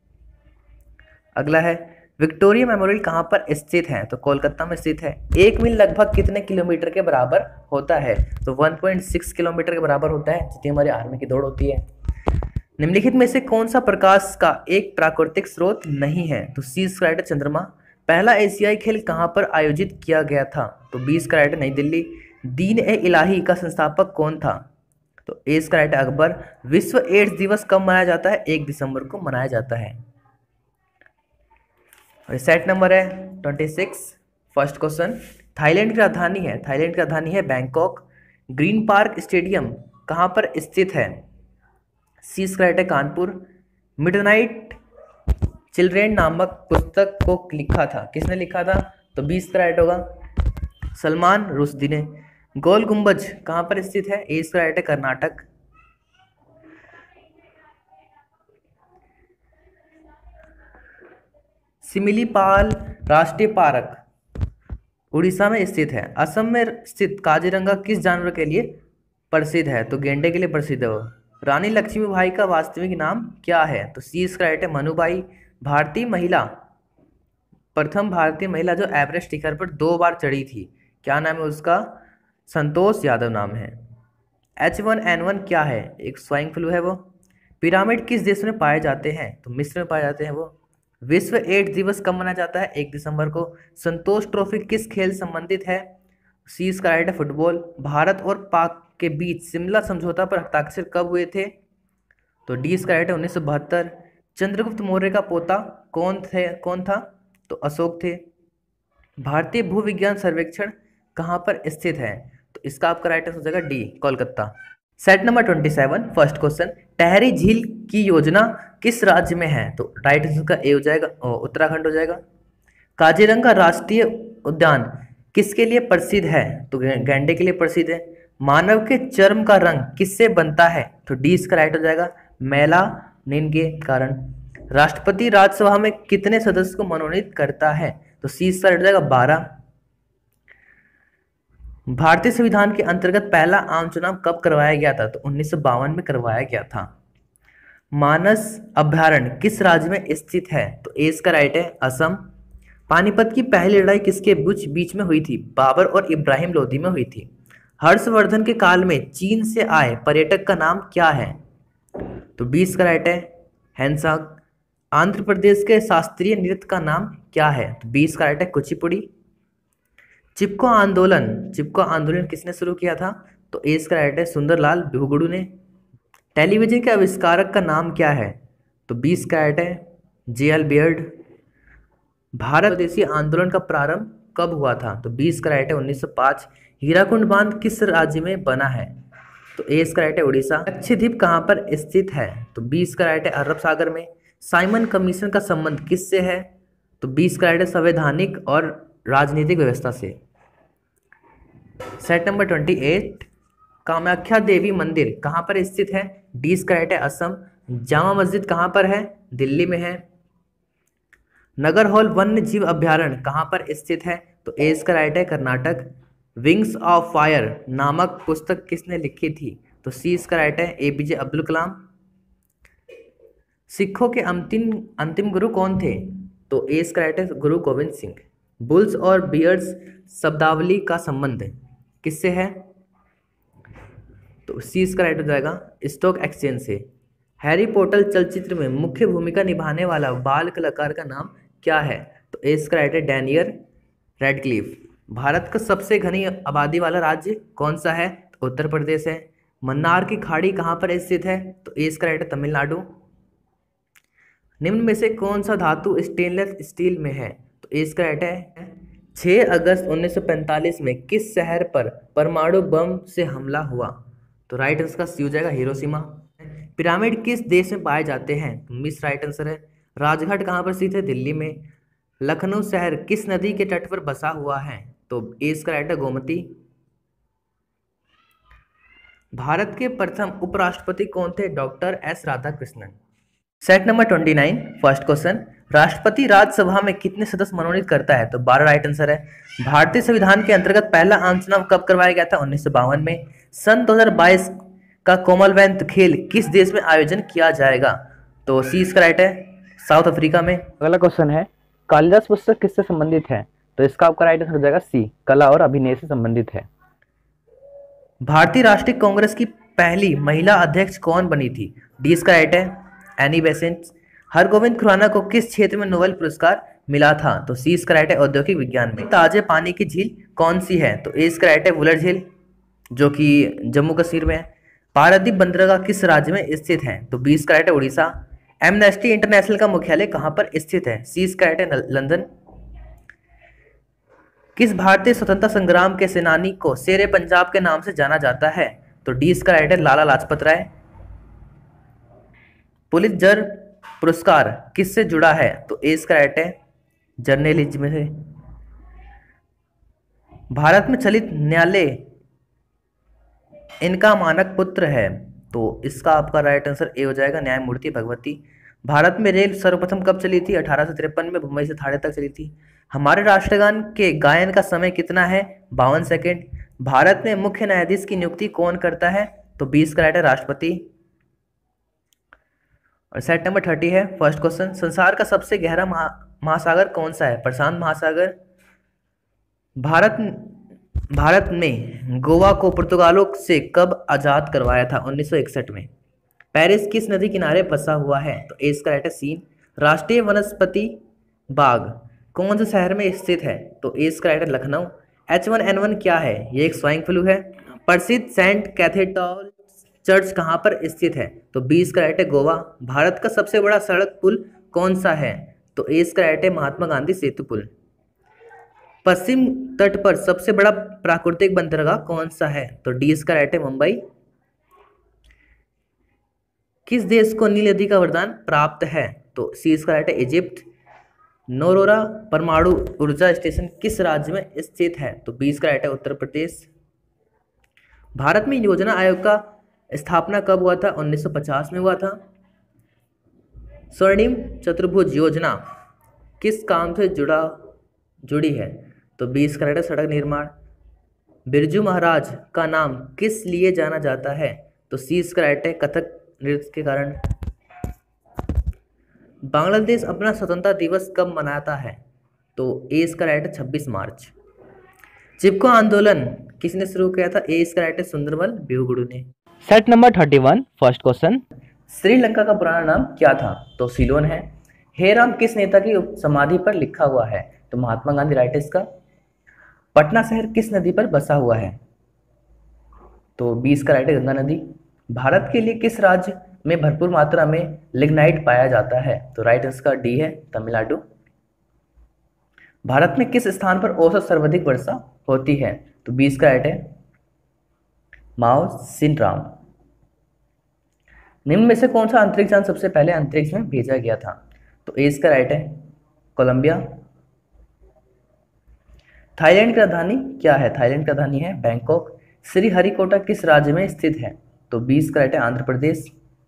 अगला है, विक्टोरिया मेमोरियल कहाँ पर स्थित है? तो कोलकाता में स्थित है। 1 मील लगभग कितने किलोमीटर के बराबर होता है? तो 1.6 किलोमीटर के बराबर होता है, जितनी हमारी आर्मी की दौड़ होती है। निम्नलिखित में से कौन सा प्रकाश का एक प्राकृतिक स्रोत नहीं है? तो सी इज करेक्ट, चंद्रमा। पहला एशियाई खेल कहाँ पर आयोजित किया गया था? तो बी इज करेक्ट, नई दिल्ली। दीन ए इलाही का संस्थापक कौन था? तो ए इज करेक्ट, अकबर। विश्व एड्स दिवस कब मनाया जाता है? 1 दिसंबर को मनाया जाता है। और सेट नंबर है 26। फर्स्ट क्वेश्चन, थाईलैंड की राजधानी है, थाईलैंड की राजधानी है बैंकॉक। ग्रीन पार्क स्टेडियम कहाँ पर स्थित है? सी इज करेक्ट है, कानपुर। मिडनाइट चिल्ड्रेन नामक पुस्तक को लिखा था, किसने लिखा था? तो बी इज करेक्ट होगा, सलमान रुश्दी ने। गोल गुंबज कहाँ पर स्थित है? ए इज करेक्ट है, कर्नाटक। सिमिलीपाल राष्ट्रीय पार्क उड़ीसा में स्थित है। असम में स्थित काजीरंगा किस जानवर के लिए प्रसिद्ध है? तो गेंडे के लिए प्रसिद्ध है वो। रानी लक्ष्मीबाई का वास्तविक नाम क्या है? तो सी इज करेक्ट है, मनुबाई। भारतीय महिला, प्रथम भारतीय महिला जो एवरेस्ट शिखर पर 2 बार चढ़ी थी, क्या नाम है उसका? संतोष यादव नाम है। H1N1 क्या है? एक स्वाइन फ्लू है वो। पिरामिड किस देश में पाए जाते हैं? तो मिस्र में पाए जाते हैं वो। विश्व एड्स दिवस कब मनाया जाता है? 1 दिसंबर को। संतोष ट्रॉफी किस खेल संबंधित है? सी इज करेक्ट है, फुटबॉल। भारत और पाक के बीच शिमला समझौता पर हस्ताक्षर कब हुए थे? तो डी इज करेक्ट है, 1972। चंद्रगुप्त मौर्य का पोता कौन था? तो अशोक थे। भारतीय भूविज्ञान सर्वेक्षण कहाँ पर स्थित है? तो इसका आपका राइट आंसर हो जाएगा D, Kolkata. Set number 27, first question, Tehri झील की योजना किस राज्य में है? तो राइट आंसर का ए हो जाएगा, उत्तराखंड हो जाएगा। काजीरंगा राष्ट्रीय उद्यान किसके लिए प्रसिद्ध है? तो गैंडे के लिए प्रसिद्ध है। मानव के चर्म का रंग किससे बनता है? तो डी इसका राइट हो जाएगा, मेलानिन के कारण। राष्ट्रपति राज्यसभा में कितने सदस्य को मनोनीत करता है? तो सी इसका राइट हो जाएगा, 12। भारतीय संविधान के अंतर्गत पहला आम चुनाव कब करवाया गया था? तो 1952 में करवाया गया था। मानस अभयारण्य किस राज्य में स्थित है? तो ए इसका राइट है, असम। पानीपत की पहली लड़ाई किसके बीच में हुई थी? बाबर और इब्राहिम लोदी में हुई थी। हर्षवर्धन के काल में चीन से आए पर्यटक का नाम क्या है? तो बी इसका राइट है, हैंसांग। आंध्र प्रदेश के शास्त्रीय नृत्य का नाम क्या है? तो बी इसका राइट है, कुचिपुड़ी। चिपको आंदोलन किसने शुरू किया था? तो ए इसका राइट है, सुंदरलाल भुगड़ू ने। टेलीविजन के आविष्कारक का नाम क्या है? तो बी इसका राइट है, जे.एल. बियर्ड। भारत स्वदेशी आंदोलन का प्रारंभ कब हुआ था? तो बी इसका राइट है, 1905। हीराकुंड बांध किस राज्य में बना है? तो ए इसका राइट है, उड़ीसा। लक्षद्वीप कहाँ पर स्थित है? तो बी इसका राइट है, अरब सागर में। साइमन कमीशन का संबंध किससे है? तो बी इसका राइट है, संवैधानिक और राजनीतिक व्यवस्था से। सेट नंबर 28, कामाख्या देवी मंदिर कहाँ पर स्थित है? डी इसका राइट है, असम। जामा मस्जिद कहाँ पर है? दिल्ली में है। नगरहोल वन्य जीव अभ्यारण्य कहाँ पर स्थित है? तो ए इसका राइट है, कर्नाटक। विंग्स ऑफ फायर नामक पुस्तक किसने लिखी थी? तो सी इसका राइट है, एपीजे अब्दुल कलाम। सिखों के अंतिम गुरु कौन थे? तो ए इसका राइट है, गुरु गोविंद सिंह। बुल्स और बियर्स शब्दावली का संबंध किससे है? तो सी इसका राइट हो जाएगा, स्टॉक एक्सचेंज से। हैरी पॉटर चलचित्र में मुख्य भूमिका निभाने वाला बाल कलाकार का नाम क्या है? तो ए इसका राइट है, डैनियल रेडक्लिफ। भारत का सबसे घनी आबादी वाला राज्य कौन सा है? तो उत्तर प्रदेश है। मन्नार की खाड़ी कहाँ पर स्थित है? तो ए इसका राइट है, तमिलनाडु। निम्न में से कौन सा धातु स्टेनलेस स्टील में है? तो ए इसका राइट है, 6 अगस्त 1945 में किस शहर पर परमाणु बम से हमला हुआ? तो राइट आंसर का सी हो जाएगा, हिरोशिमा। पिरामिड किस देश में पाए जाते हैं? तो मिस राइट आंसर है। राजघाट कहाँ पर स्थित है? दिल्ली में। लखनऊ शहर किस नदी के तट पर बसा हुआ है? तो ए इसका राइट है, गोमती। भारत के प्रथम उपराष्ट्रपति कौन थे? Doctor S Radhakrishnan. Set number 29, first question, राष्ट्रपति राज्यसभा में कितने सदस्य मनोनीत करता है? तो 12 राइट आंसर है। भारतीय संविधान के अंतर्गत पहला आम चुनाव कब करवाया गया था? 1952 में। सन 2022 का कॉमनवेल्थ खेल किस देश में आयोजन किया जाएगा? तो सी इसका राइट है, साउथ अफ्रीका में। अगला क्वेश्चन है, कालिदास पुस्तक किससे संबंधित है? तो इसका आपका राइट आंसर हो जाएगा सी, कला और अभिनय से संबंधित है। भारतीय राष्ट्रीय कांग्रेस की पहली महिला अध्यक्ष कौन बनी थी? डी इसका राइट है एनी बेसेंट। हरगोविंद खुराना को किस क्षेत्र में नोबेल पुरस्कार मिला था? तो सी इसका राइट है औद्योगिक विज्ञान में। ताजे पानी की झील कौन सी है? तो ए इसका राइट है वुलर झील जो कि जम्मू कश्मीर में है। पारादीप बंदरगाह किस राज्य में स्थित है? तो बी इसका राइट है उड़ीसा। एमनेस्टी इंटरनेशनल का मुख्यालय कहां पर स्थित है? सी इसका राइट है लंदन। किस भारतीय स्वतंत्रता संग्राम के सेनानी को शेरे पंजाब के नाम से जाना जाता है? तो डी इसका राइट है लाला लाजपत राय। पुलित्जर पुरस्कार किससे जुड़ा है? तो ए इसका राइट है जर्नलिज्म से। भारत में चलित न्यायालय इनका मानक पुत्र है, तो इसका आपका राइट आंसर ए हो जाएगा न्यायमूर्ति भगवती। भारत में रेल सर्वप्रथम कब चली थी? 1853 में मुंबई से थाने तक चली थी। हमारे राष्ट्रगान के गायन का समय कितना है? 52 सेकेंड। भारत में मुख्य न्यायाधीश की नियुक्ति कौन करता है? तो 20 का राइट है राष्ट्रपति। और सेट नंबर 30 है फर्स्ट क्वेश्चन, संसार का सबसे गहरा महासागर कौन सा है? प्रशांत महासागर। भारत ने गोवा को पुर्तगालों से कब आजाद करवाया था? 1961 में। पेरिस किस नदी किनारे बसा हुआ है? तो ए इसका राइट है सीन। राष्ट्रीय वनस्पति बाग कौन से शहर में स्थित है? तो ए इसका राइट है लखनऊ। H1N1 क्या है? ये एक स्वाइन फ्लू है। प्रसिद्ध सेंट कैथेड्रल चर्च कहाँ पर स्थित है? तो बी इसका राइट है गोवा। भारत का सबसे बड़ा सड़क पुल कौन सा है? तो ए इसका राइट है महात्मा गांधी सेतु पुल। पश्चिम तट पर सबसे बड़ा प्राकृतिक बंदरगाह कौन सा है? तो डी इसका राइट है मुंबई। किस देश को नील नदी का वरदान प्राप्त है? तो सी इसका राइट है इजिप्ट। नौरोरा परमाणु ऊर्जा स्टेशन किस राज्य में स्थित है? तो बी इसका राइट है उत्तर प्रदेश। भारत में योजना आयोग का स्थापना कब हुआ था? 1950 में हुआ था। स्वर्णिम चतुर्भुज योजना किस काम से जुड़ी है? तो 20 का राइट है सड़क निर्माण। बिरजू महाराज का नाम किस लिए जाना जाता है? तो सी इसका राइट है कथक नृत्य के कारण। बांग्लादेश अपना स्वतंत्रता दिवस कब मनाता है? तो ए इसका राइट है 26 मार्च। चिपको आंदोलन किसने शुरू किया था? ए इसका राइट है सुंदरमल बेहुगुडू ने। Set number 31 first question, Sri Lanka का पुराना नाम क्या था? तो सिलोन है। हे राम किस नेता की समाधि पर लिखा हुआ है? तो महात्मा गांधी राइट है इसका। पटना शहर किस नदी पर बसा हुआ है? तो 20 का राइट है गंगा नदी। भारत के लिए किस राज्य में भरपूर मात्रा में लिग्नाइट पाया जाता है? तो राइट इसका डी है तमिलनाडु। भारत में किस स्थान पर औसत सर्वाधिक वर्षा होती है? तो 20 का राइट है माओ सिनराम। निम्न में से कौन सा अंतरिक्ष यान सबसे पहले अंतरिक्ष में भेजा गया था? तो ए इसका राइट है कोलंबिया। थाईलैंड की राजधानी क्या है? थाईलैंड की राजधानी है बैंकॉक। श्रीहरिकोटा किस राज्य में स्थित है? तो 20 का राइट है Andhra Pradesh.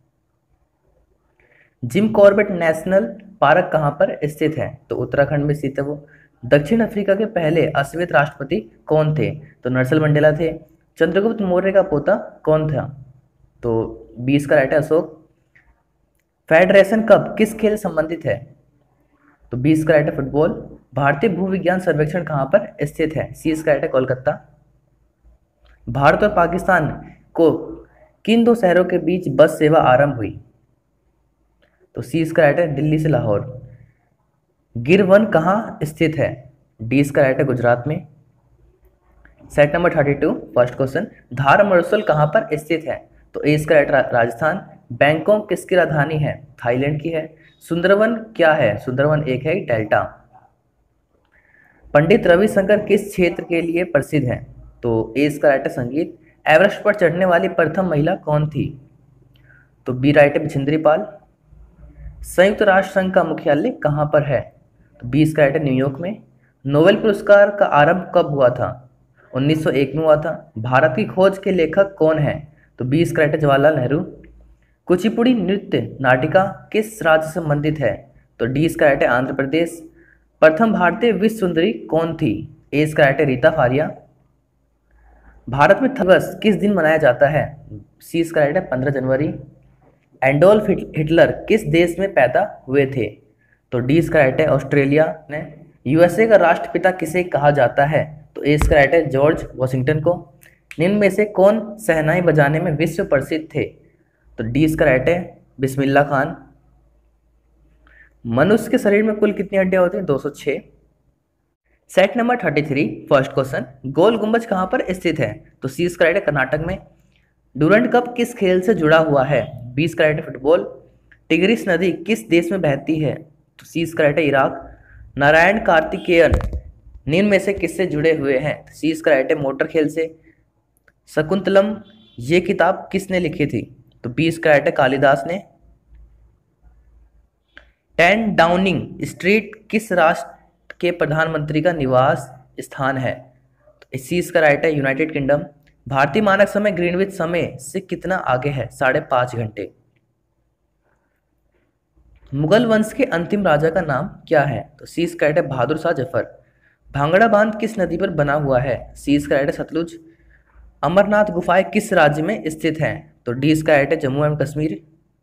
Jim Corbett National Park कहाँ पर स्थित है? तो उत्तराखंड में स्थित है वो। दक्षिण अफ्रीका के पहले अश्वेत राष्ट्रपति कौन थे? तो नेल्सन मंडेला थे। चंद्रगुप्त मौर्य का पोता कौन था? तो 20 का राइट है अशोक। फेडरेशन कप किस खेल संबंधित है? तो 20 का राइट है फुटबॉल। भारतीय भूविज्ञान सर्वेक्षण कहाँ पर स्थित है? सी इसका राइट है कोलकाता। भारत और पाकिस्तान को किन दो शहरों के बीच बस सेवा आरंभ हुई? तो सी इसका राइट है दिल्ली से लाहौर। गिर वन कहाँ स्थित है? डी इसका राइट है गुजरात में। Set number 32 first question, Thar मरुस्थल कहाँ पर स्थित है? तो ए इसका राइट राजस्थान। बैंकॉक किसकी राजधानी है? थाईलैंड की है। सुंदरवन क्या है? सुंदरवन एक है डेल्टा। पंडित रविशंकर किस क्षेत्र के लिए प्रसिद्ध है? तो ए इसका राइट है संगीत। एवरेस्ट पर चढ़ने वाली प्रथम महिला कौन थी? तो बी राइट है बिछेंद्री पाल। संयुक्त राष्ट्र संघ का मुख्यालय कहाँ पर है? तो बी इसका राइट है न्यूयॉर्क में। नोबेल पुरस्कार का आरंभ कब हुआ था? 1901 में हुआ था। भारत की खोज के लेखक कौन है? तो बी इसका राइट है जवाहरलाल नेहरू। कुचिपुड़ी नृत्य नाटिका किस राज्य से संबंधित है? तो डी इसका राइट है आंध्र प्रदेश। प्रथम भारतीय विश्व सुंदरी कौन थी? ए इसका राइट है रीता फारिया। भारत में दिवस किस दिन मनाया जाता है? सी इसका राइट है 15 जनवरी। एडोल्फ हिटलर किस देश में पैदा हुए थे? तो डी इसका राइट है ऑस्ट्रेलिया ने। यूएसए का राष्ट्रपिता किसे कहा जाता है? तो ए इसका राइट है जॉर्ज वॉशिंगटन को। निम्न में से कौन शहनाई बजाने में विश्व प्रसिद्ध थे? तो डी इसका राइट है बिस्मिल्लाह खान। मनुष्य के शरीर में कुल कितनी हड्डियां होती हैं? 206। Set number 33 first question, Gol Gumbaz कहाँ पर स्थित है? तो सी इसका राइट है कर्नाटक में। डूरंड कप किस खेल से जुड़ा हुआ है? बी इसका राइट है फुटबॉल। टिग्रिस नदी किस देश में बहती है? तो सी इसका राइट है इराक। नारायण कार्तिकेयन निम्न में से किससे जुड़े हुए हैं? सी इसका राइट है मोटर खेल से। शकुंतलम ये किताब किसने लिखी थी? तो बी इसका राइट है कालिदास ने। 10 डाउनिंग स्ट्रीट किस राष्ट्र के प्रधानमंत्री का निवास स्थान है? तो सी इसका राइट है यूनाइटेड किंगडम। भारतीय मानक समय ग्रीनविच समय से कितना आगे है? 5.5 घंटे। मुगल वंश के अंतिम राजा का नाम क्या है? तो सी इसका राइट है बहादुर शाह जफर। भांगड़ा बांध किस नदी पर बना हुआ है? सी इसका राइट है सतलुज। अमरनाथ गुफाएं किस राज्य में स्थित हैं? तो डी इसका राइट है जम्मू एंड कश्मीर।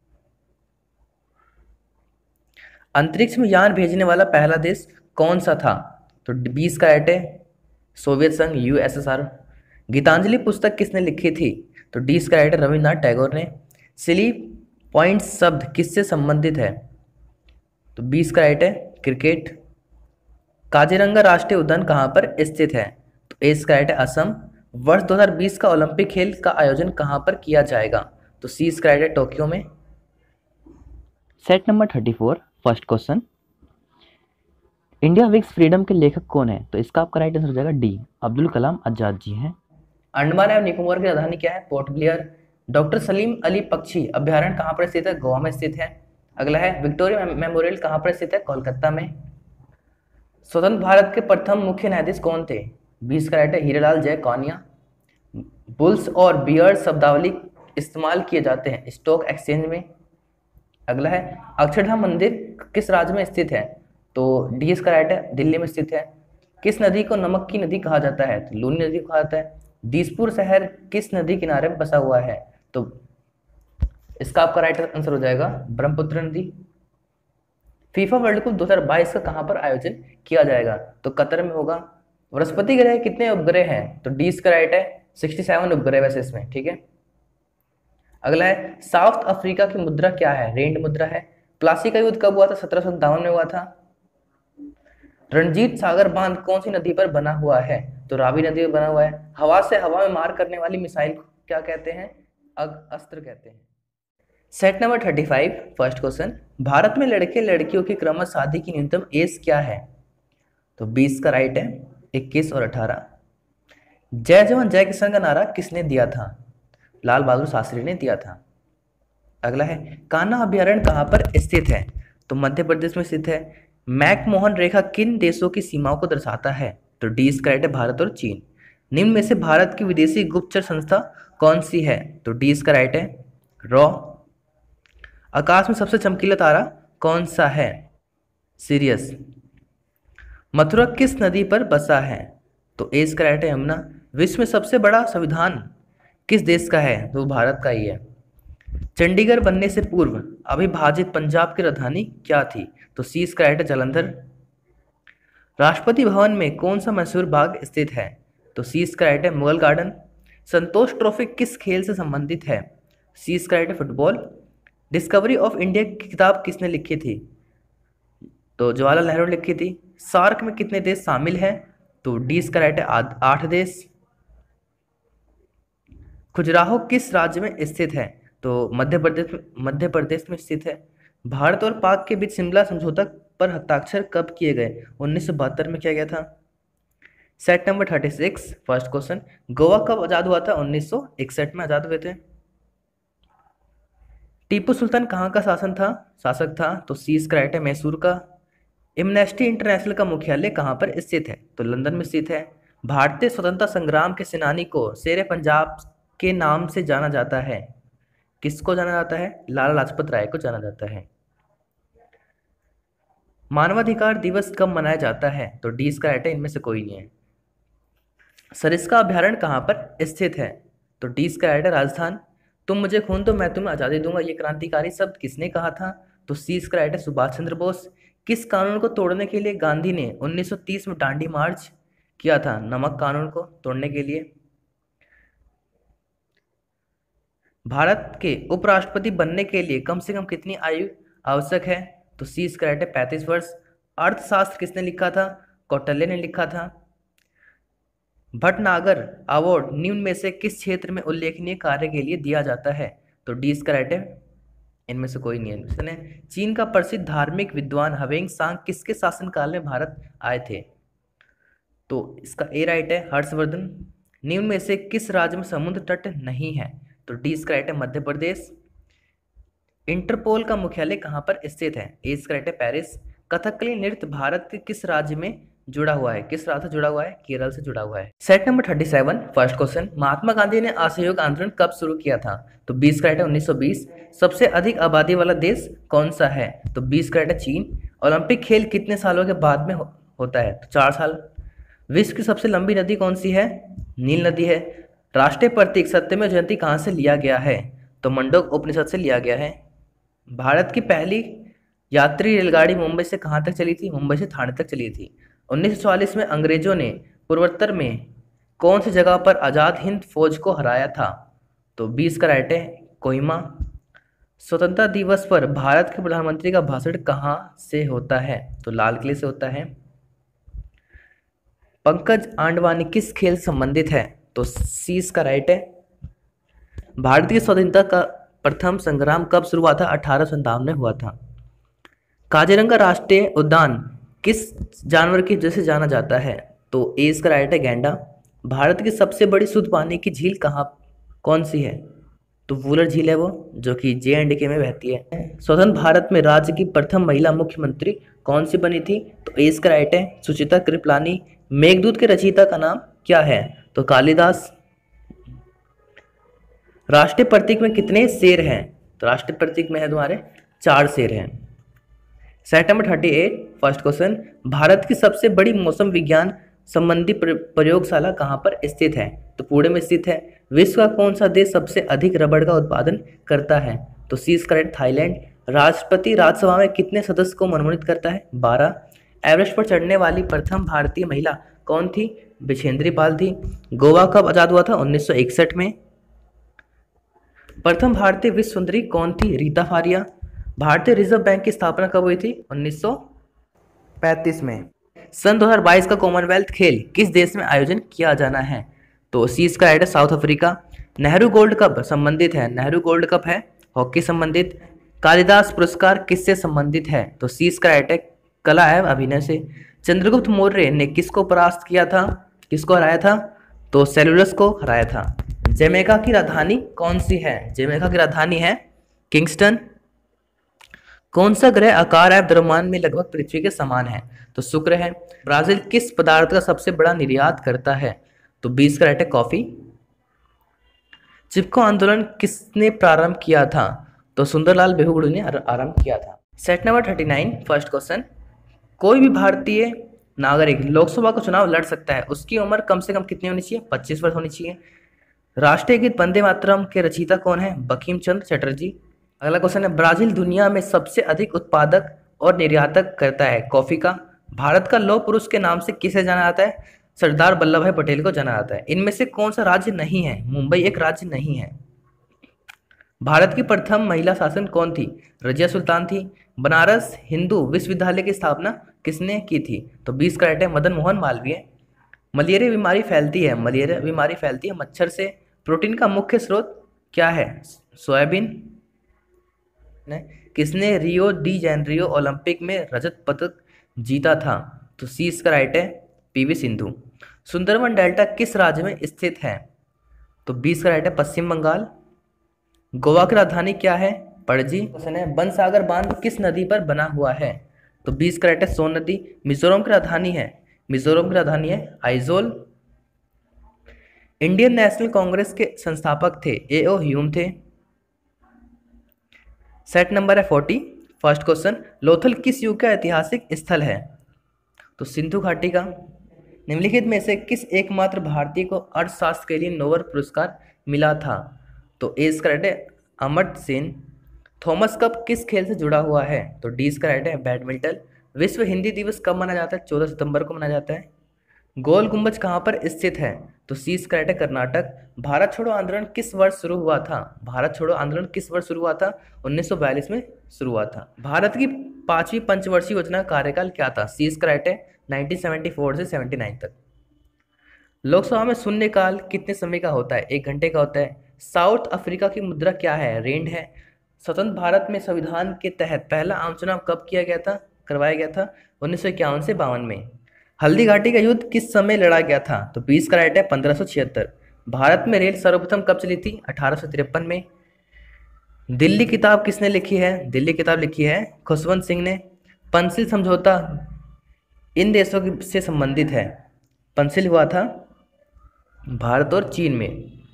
अंतरिक्ष में यान भेजने वाला पहला देश कौन सा था? तो बी इसका राइट है सोवियत संघ यूएसएसआर। गीतांजलि पुस्तक किसने लिखी थी? तो डी इसका राइट है रविन्द्रनाथ टैगोर ने। सिली पॉइंट शब्द किससे संबंधित है? तो बी इसका राइट है क्रिकेट। काजीरंगा राष्ट्रीय उद्यान कहाँ पर स्थित है? तो ए इसका राइट है असम। वर्ष 2020 का ओलंपिक खेल का आयोजन कहाँ पर किया जाएगा? तो सी इसका राइट है टोक्यो में। Set number 34 first question, India Wins Freedom के लेखक कौन है? तो इसका आपका राइट आंसर हो जाएगा डी अब्दुल कलाम आजाद जी हैं। अंडमान एवं निकोबार की राजधानी क्या है? Port Blair. Doctor Salim Ali पक्षी अभ्यारण्य कहाँ पर स्थित है? गोवा में स्थित है। अगला है विक्टोरिया मेमोरियल कहाँ पर स्थित है? कोलकाता में। स्वतंत्र भारत के प्रथम मुख्य न्यायाधीश कौन थे? बी इसका राइट है हीरालाल जय कौनिया। बुल्स और बियर्स शब्दावली इस्तेमाल किए जाते हैं स्टॉक एक्सचेंज में। अगला है अक्षरधाम मंदिर किस राज्य में स्थित है? तो डी इसका राइट है दिल्ली में स्थित है। किस नदी को नमक की नदी कहा जाता है? तो लूनी नदी को कहा जाता है। दिसपुर शहर किस नदी किनारे में बसा हुआ है? तो इसका आपका राइट आंसर हो जाएगा ब्रह्मपुत्र नदी। फीफा वर्ल्ड कप 2022 का कहां पर आयोजन किया जाएगा? तो कतर में होगा। बृहस्पति ग्रह कितने उपग्रह हैं? तो डी इसका राइट है 67 उपग्रह वैसे इसमें, ठीक है। अगला है साउथ अफ्रीका की मुद्रा क्या है? रेंड मुद्रा है। प्लासी का युद्ध कब हुआ था? 1757 में हुआ था। रणजीत सागर बांध कौन सी नदी पर बना हुआ है? तो रावी नदी पर बना हुआ है। हवा से हवा में मार करने वाली मिसाइल को क्या कहते हैं? अस्त्र कहते हैं। Set number 35 first question, Bharat में लड़के लड़कियों की क्रमशः शादी की न्यूनतम एज क्या है? तो 20 का राइट है 21 और 18। जय जवान जय किसान का नारा किसने दिया था? लाल बहादुर शास्त्री ने दिया था। अगला है कान्हा अभ्यारण्य कहाँ पर स्थित है? तो मध्य प्रदेश में स्थित है। मैकमोहन रेखा किन देशों की सीमाओं को दर्शाता है? तो डी इसका राइट है भारत और चीन। निम्न में से भारत की विदेशी गुप्तचर संस्था कौन सी है? तो डी इसका राइट है रॉ। आकाश में सबसे चमकीला तारा कौन सा है? सीरियस। मथुरा किस नदी पर बसा है? तो ए इसका राइट है यमुना। विश्व में सबसे बड़ा संविधान किस देश का है? तो भारत का ही है। चंडीगढ़ बनने से पूर्व अविभाजित पंजाब की राजधानी क्या थी? तो सी इसका राइट है जालंधर। राष्ट्रपति भवन में कौन सा मशहूर बाग स्थित है? तो सी इसका राइट है मुगल गार्डन। संतोष ट्रॉफी किस खेल से संबंधित है? सी इसका राइट है फुटबॉल। डिस्कवरी ऑफ इंडिया की किताब किसने लिखी थी? तो जवाहरलाल नेहरू ने लिखी थी। सार्क में कितने देश शामिल हैं? तो डी इसका राइट है 8 देश। खजुराहो किस राज्य में स्थित है? तो मध्य प्रदेश में स्थित है। भारत और पाक के बीच शिमला समझौता पर हस्ताक्षर कब किए गए? 1972 में किया गया था। Set number 36 first question, Goa कब आजाद हुआ था? 1961 में आजाद हुए थे। टीपू सुल्तान कहाँ का शासक था? तो सी इसका राइट है मैसूर का। एमनेस्टी इंटरनेशनल का मुख्यालय कहाँ पर स्थित है? तो लंदन में स्थित है। भारतीय स्वतंत्रता संग्राम के सेनानी को शेर पंजाब के नाम से जाना जाता है। किसको जाना जाता है? लाला लाजपत राय को जाना जाता है। मानवाधिकार दिवस कब मनाया जाता है? तो डी इसका राइट है इनमें से कोई नहीं है। सरिस्का अभ्यारण्य कहाँ पर स्थित है? तो डी इसका राइट है राजस्थान। तुम मुझे खून दो मैं तुम्हें आज़ादी दूंगा ये क्रांतिकारी शब्द किसने कहा था? तो सी इसका राइट है सुभाष चंद्र बोस। किस कानून को तोड़ने के लिए गांधी ने 1930 में दांडी मार्च किया था? नमक कानून को तोड़ने के लिए। भारत के उपराष्ट्रपति बनने के लिए कम से कम कितनी आयु आवश्यक है? तो सी इज करेक्ट है, 35 वर्ष। अर्थशास्त्र किसने लिखा था? कौटिल्य ने लिखा था। भटनागर अवार्ड निम्न में से किस क्षेत्र में उल्लेखनीय कार्य के लिए दिया जाता है? तो डी इज करेक्ट है, इनमें से कोई नहीं है। चीन का प्रसिद्ध धार्मिक विद्वान हवेंग सांग किसके शासनकाल में भारत आए थे? तो इसका ए राइट है, हर्षवर्धन। निम्न में से किस राज्य में समुद्र तट नहीं है? तो डी इज करेक्ट है, मध्य प्रदेश। इंटरपोल का मुख्यालय कहाँ पर स्थित है? ए इज करेक्ट है, पेरिस। कथकली नृत्य भारत के किस राज्य में जुड़ा हुआ है? किस राज्य से जुड़ा हुआ है? केरल से जुड़ा हुआ है। Set number 37, first question, Mahatma Gandhi ने असहयोग आंदोलन कब शुरू किया था? तो 20 करेक्ट है, 1920। सबसे अधिक आबादी वाला देश कौन सा है? तो 20 करेक्ट है, चीन। ओलंपिक खेल कितने सालों के बाद में होता है? तो 4 साल। विश्व की सबसे लंबी नदी कौन सी है? नील नदी है। राष्ट्रीय प्रतीक सत्यमेव जयंती कहाँ से लिया गया है? तो मंडोक उपनिषद से लिया गया है। भारत की पहली यात्री रेलगाड़ी मुंबई से कहाँ तक चली थी? मुंबई से ठाणे तक चली थी। 1944 में अंग्रेजों ने पूर्वोत्तर में कौन सी जगह पर आज़ाद हिंद फौज को हराया था? तो 20 का राइट है, कोहिमा। स्वतंत्रता दिवस पर भारत के प्रधानमंत्री का भाषण कहाँ से होता है? तो लाल किले से होता है। पंकज आंडवाणी किस खेल से संबंधित है? तो सी इसका राइट है। भारत की स्वतंत्रता का प्रथम संग्राम कब शुरू हुआ था? 1857 में हुआ था। काजीरंगा राष्ट्रीय उद्यान किस जानवर की वजह से जाना जाता है? तो ए इसका राइट है, गैंडा। भारत की सबसे बड़ी शुद्ध पानी की झील कौन सी है? तो वूलर झील है वो, जो कि J&K में बहती है। स्वतंत्र भारत में राज्य की प्रथम महिला मुख्यमंत्री कौन सी बनी थी? तो ए इसका राइट है, सुचित्रा कृपलानी। मेघदूत के रचयिता का नाम क्या है? तो कालिदास। राष्ट्रीय प्रतीक में कितने शेर हैं? तो राष्ट्रीय प्रतीक में है तुम्हारे 4 शेर हैं। Set number 38, first question, Bharat की सबसे बड़ी मौसम विज्ञान संबंधी प्रयोगशाला कहाँ पर स्थित है? तो पुणे में स्थित है। विश्व का कौन सा देश सबसे अधिक रबड़ का उत्पादन करता है? तो सी इज करेक्ट, थाईलैंड। राष्ट्रपति राज्यसभा में कितने सदस्य को मनोनीत करता है? 12। एवरेस्ट पर चढ़ने वाली प्रथम भारतीय महिला कौन थी? बिछेंद्री पाल थी। गोवा कब आजाद हुआ था? 1961 में। प्रथम भारतीय विश्व सुंदरी कौन थी? रीता फारिया। भारतीय रिजर्व बैंक की स्थापना कब हुई थी? 1935 में। सन 2022 का कॉमनवेल्थ खेल किस देश में आयोजन किया जाना है? तो सी इसका राइट है, South Africa. Nehru Gold Cup संबंधित है? नेहरू गोल्ड कप है हॉकी संबंधित। कालिदास पुरस्कार किससे संबंधित है? तो सी इसका राइट है, कला एवं अभिनय से। चंद्रगुप्त मौर्य ने किसको परास्त किया था? किसको हराया था? तो सेलुलस को हराया था। जमैका की राजधानी कौन सी है? जमैका की राजधानी है किंगस्टन। कौन सा ग्रह आकार एवं द्रव्यमान में लगभग पृथ्वी के समान है? तो शुक्र है। ब्राजील किस पदार्थ का सबसे बड़ा निर्यात करता है? तो 20 का राइट है, कॉफी। चिपको आंदोलन किसने प्रारंभ किया था? तो सुंदरलाल बेहुगुड़ू ने आरंभ किया था। सेट नंबर 39, फर्स्ट क्वेश्चन, कोई भी भारतीय नागरिक लोकसभा का चुनाव लड़ सकता है, उसकी उम्र कम से कम कितनी होनी चाहिए? 25 वर्ष होनी चाहिए। राष्ट्रीय गीत वंदे मातरम के रचयिता कौन है? बंकिम चंद्र चटर्जी। अगला क्वेश्चन है, ब्राजील दुनिया में सबसे अधिक उत्पादक और निर्यातक करता है कॉफी का। भारत का लौह पुरुष के नाम से किसे जाना जाता है? सरदार वल्लभ भाई पटेल को जाना जाता है। इनमें से कौन सा राज्य नहीं है? मुंबई एक राज्य नहीं है। भारत की प्रथम महिला शासक कौन थी? रजिया सुल्तान थी। बनारस हिंदू विश्वविद्यालय की स्थापना किसने की थी? तो 20 का राइट है, मदन मोहन मालवीय। मलेरिया बीमारी फैलती है? मलेरिया बीमारी फैलती है मच्छर से। प्रोटीन का मुख्य स्रोत क्या है? सोयाबीन। किसने रियो डी जेनरियो ओलंपिक में रजत पदक जीता था? तो सी इसका राइट है, पीवी सिंधु। सुंदरवन डेल्टा किस राज्य में स्थित है? तो 20 का राइट है, पश्चिम बंगाल। गोवा की राजधानी क्या है? पणजी। क्वेश्चन है, बनसागर बांध किस नदी पर बना हुआ है? तो 20 का राइट है, सोन नदी। मिजोरम की राजधानी है? मिजोरम की राजधानी है आइजोल। इंडियन नेशनल कांग्रेस के संस्थापक थे? A.O. ह्यूम थे। सेट नंबर है 40, फर्स्ट क्वेश्चन, लोथल किस युग का ऐतिहासिक स्थल है? तो सिंधु घाटी का। निम्नलिखित में से किस एकमात्र भारतीय को अर्थशास्त्र के लिए नोबेल पुरस्कार मिला था? तो ए इसका राइट है, अमर्त्य सेन। थॉमस कप किस खेल से जुड़ा हुआ है? तो डी इसका राइट है, बैडमिंटन। विश्व हिंदी दिवस कब मनाया जाता है? 14 सितंबर को मनाया जाता है। गोल गुंबज कहाँ पर स्थित है? तो सी इज करेक्ट है कर्नाटक। भारत छोड़ो आंदोलन किस वर्ष शुरू हुआ था? भारत छोड़ो आंदोलन किस वर्ष शुरू हुआ था? 1942 में शुरू हुआ था। भारत की 5वीं पंचवर्षीय योजना का कार्यकाल क्या था? सी इज करेक्ट है 1974 से 79 तक। लोकसभा में शून्यकाल कितने समय का होता है? 1 घंटे का होता है। साउथ अफ्रीका की मुद्रा क्या है? रेंड है। स्वतंत्र भारत में संविधान के तहत पहला आम चुनाव कब करवाया गया था? 1951 से 52 में। हल्दी घाटी का युद्ध किस समय लड़ा गया था? तो 20 करेक्ट है 1576। भारत में रेल सर्वप्रथम कब चली थी? 1853 में। दिल्ली किताब किसने लिखी है? दिल्ली किताब लिखी है खुशवंत सिंह ने। पंसिल समझौता इन देशों से संबंधित है। पंसिल हुआ था भारत और चीन में।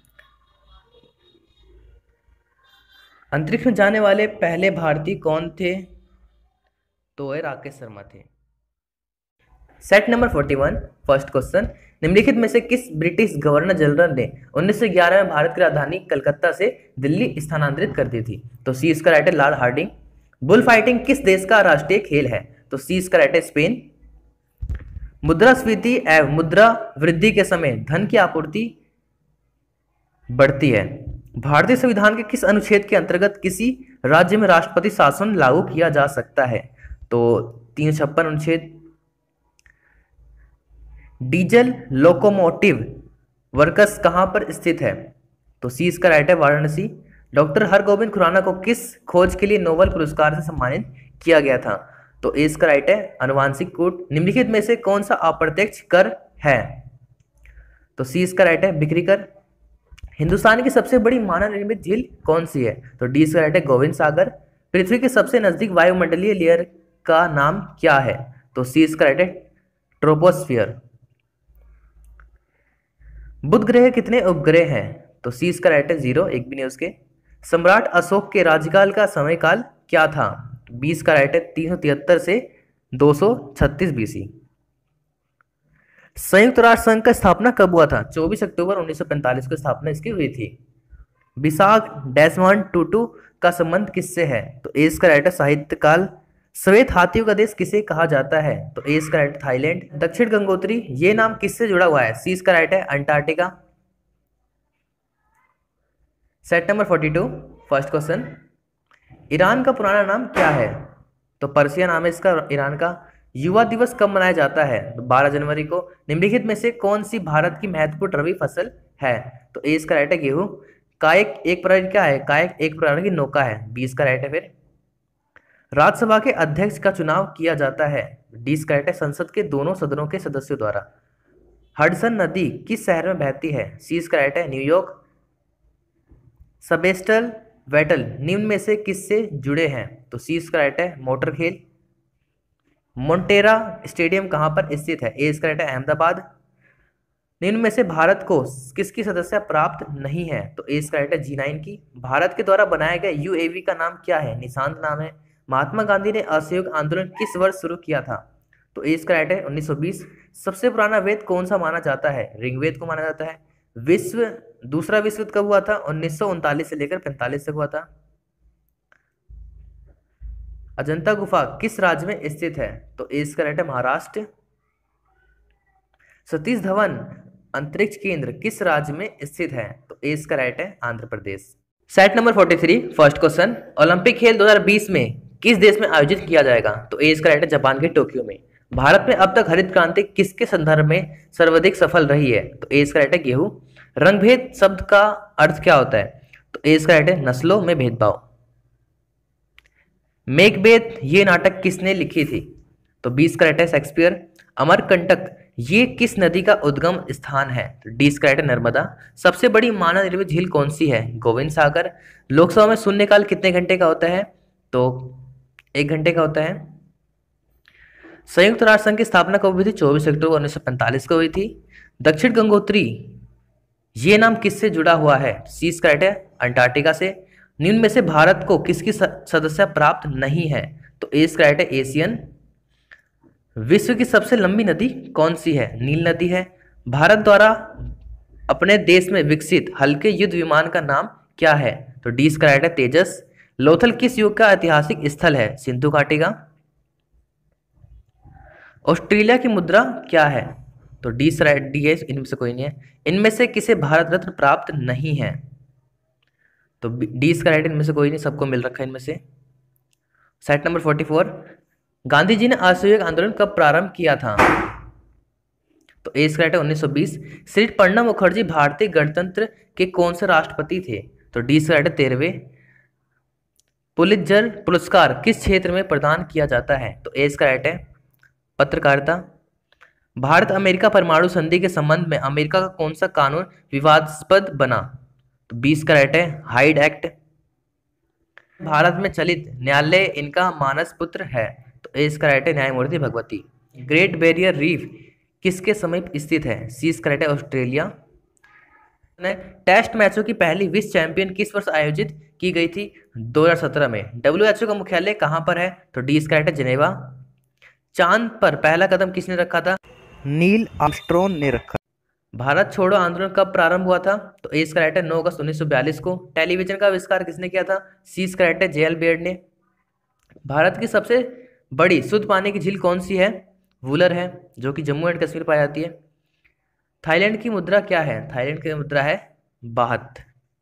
अंतरिक्ष में जाने वाले पहले भारतीय कौन थे? तो राकेश शर्मा थे। सेट नंबर 41 फर्स्ट क्वेश्चन, निम्नलिखित में से किस ब्रिटिश गवर्नर जनरल ने 1911 में भारत की राजधानी कलकत्ता से दिल्ली स्थानांतरित कर दी थी? तो सी इसका राइट है लॉर्ड हार्डिंग। बुल फाइटिंग किस देश का राष्ट्रीय खेल है? तो सी इसका राइट है स्पेन। मुद्रास्फीति एवं मुद्रा वृद्धि के समय धन की आपूर्ति बढ़ती है। भारतीय संविधान के किस अनुच्छेद के अंतर्गत किसी राज्य में राष्ट्रपति शासन लागू किया जा सकता है? तो 356 अनुच्छेद। डीजल लोकोमोटिव वर्कस कहां पर स्थित है? तो सी इसका राइट है वाराणसी। डॉक्टर हरगोविंद खुराना को किस खोज के लिए नोबेल पुरस्कार से सम्मानित किया गया था? तो ए इसका राइट है अनुवांशिक कूट। निम्नलिखित में से कौन सा अप्रत्यक्ष कर है? तो सी इसका राइट है बिक्री कर। हिंदुस्तान की सबसे बड़ी मानव निर्मित झील कौन सी है? तो डी इसका राइट है गोविंद सागर। पृथ्वी के सबसे नजदीक वायुमंडलीय लेयर का नाम क्या है? तो सी इसका राइट है ट्रोपोस्फियर। बुध ग्रह कितने उपग्रह हैं? तो सी इसका राइट है 0, एक भी नहीं उसके। सम्राट अशोक के राज्यकाल का समयकाल क्या था? 20 का राइट है 373 से 236 बीसी। संयुक्त राष्ट्र संघ का स्थापना कब हुआ था? 24 अक्टूबर 1945 को स्थापना इसकी हुई थी। विशाख डेसमंड टूटू का संबंध किससे है? तो ए इसका राइट है साहित्यकाल। श्वेत हाथियों का देश किसे कहा जाता है? तो ए इसका राइट है थाईलैंड। दक्षिण गंगोत्री ये नाम किससे जुड़ा हुआ है? सी इसका राइट है Antarctica. Set number 42 first question, Iran का पुराना नाम क्या है? तो पर्सिया नाम है इसका ईरान का। युवा दिवस कब मनाया जाता है? तो 12 जनवरी को। निम्नलिखित में से कौन सी भारत की महत्वपूर्ण रबी फसल है? तो ए इसका राइट है गेहूं। कायक एक प्रकार क्या है? कायक एक प्रकार की नौका है। 20 का राइट है। फिर राज्यसभा के अध्यक्ष का चुनाव किया जाता है। डी इसका राइट है संसद के दोनों सदनों के सदस्यों द्वारा। हडसन नदी किस शहर में बहती है? सी इसका राइट है न्यूयॉर्क। सेबेस्टियल वेटल निम्न में से किससे जुड़े हैं? तो सी इसका राइट है मोटर खेल। मोन्टेरा स्टेडियम कहां पर स्थित है? ए इसका राइट है अहमदाबाद। निम्न में से भारत को किसकी सदस्यता प्राप्त नहीं है? तो ए इसका राइट है G9 की। भारत के द्वारा बनाया गया यूएवी का नाम क्या है? निशांत नाम है। महात्मा गांधी ने असहयोग आंदोलन किस वर्ष शुरू किया था? तो ए इसका राइट है 1920। सबसे पुराना वेद कौन सा माना जाता है? ऋग्वेद को माना जाता है। दूसरा विश्व युद्ध कब हुआ था? 1939 से लेकर 45 तक हुआ था। अजंता गुफा किस राज्य में स्थित है? तो ए इसका राइट है महाराष्ट्र। सतीश धवन अंतरिक्ष केंद्र किस राज्य में स्थित है? तो ए इसका राइट है Andhra Pradesh. Set number 43 first question, Olympic खेल 2020 में किस देश में आयोजित किया जाएगा? तो ए इसका राइट है जापान के टोक्यो में। भारत में अब तक हरित क्रांति किसके संदर्भ में सर्वाधिक सफल रही है? तो ए इसका राइट है गेहूं। रंगभेद शब्द का अर्थ क्या होता है? तो ए इसका राइट है नस्लों में भेदभाव। मेघबेद ये नाटक किसने लिखी थी? तो 20 का राइट है शेक्सपियर। अमरकंटक ये किस नदी का उद्गम स्थान है? तो डी इसका राइट है नर्मदा। सबसे बड़ी मानव निर्मित झील कौन सी है? गोविंद सागर। लोकसभा में शून्यकाल कितने घंटे का होता है? तो 1 घंटे का होता है। संयुक्त राष्ट्र संघ की स्थापना कब हुई थी? 24 अक्टूबर 1945 को हुई थी। दक्षिण गंगोत्री ये नाम किससे जुड़ा हुआ है? सी इसका राइट है अंटार्कटिका से। निम्न में से भारत को किसकी सदस्यता प्राप्त नहीं है? तो ए इसका राइट है एशियन। विश्व की सबसे लंबी नदी कौन सी है? नील नदी है। भारत द्वारा अपने देश में विकसित हल्के युद्ध विमान का नाम क्या है? तो डी इसका राइट है तेजस। लोथल किस युग का ऐतिहासिक स्थल है? सिंधु घाटी का। ऑस्ट्रेलिया की मुद्रा क्या है? तो डी है, इनमें से कोई नहीं है। इनमें से किसे भारत रत्न प्राप्त नहीं है? तो डी इसका राइट, इनमें से कोई नहीं, सबको मिल रखा है इनमें से। सेट नंबर 44, गांधी जी ने असहयोग आंदोलन कब प्रारंभ किया था? तो ए इसका राइट है 1920। श्री प्रणब मुखर्जी भारतीय गणतंत्र के कौन से राष्ट्रपति थे? तो डी इसका राइट है 13वें। पुलित्जर पुरस्कार किस क्षेत्र में प्रदान किया जाता है? तो ए इसका राइट है पत्रकारिता। भारत अमेरिका परमाणु संधि के संबंध में अमेरिका का कौन सा कानून विवादास्पद बना? तो 20 का राइट है हाइड एक्ट। भारत में चलित न्यायालय इनका मानस पुत्र है? तो ए इसका राइट है न्यायमूर्ति भगवती। ग्रेट बैरियर रीफ किसके समीप स्थित है? सी इसका राइट है ऑस्ट्रेलिया। टेस्ट मैचों की पहली विश्व चैंपियन किस वर्ष आयोजित की गई थी? 2017 में। WHO का मुख्यालय कहां पर है? तो डी इसका राइट है जिनेवा। चांद पर पहला कदम किसने रखा था? नील आर्मस्ट्रॉन्ग ने रखा। भारत छोड़ो आंदोलन कब प्रारंभ हुआ था? तो ए इसका राइट है 9 अगस्त 1942 को। टेलीविजन का आविष्कार किसने किया था? सी इसका राइट है जे.एल. बेयर्ड ने। भारत की सबसे बड़ी शुद्ध पानी की झील कौन सी है? वुलर है, जो कि जम्मू एंड कश्मीर पाई जाती है। थाईलैंड की मुद्रा क्या है? थाईलैंड की मुद्रा है बाहत।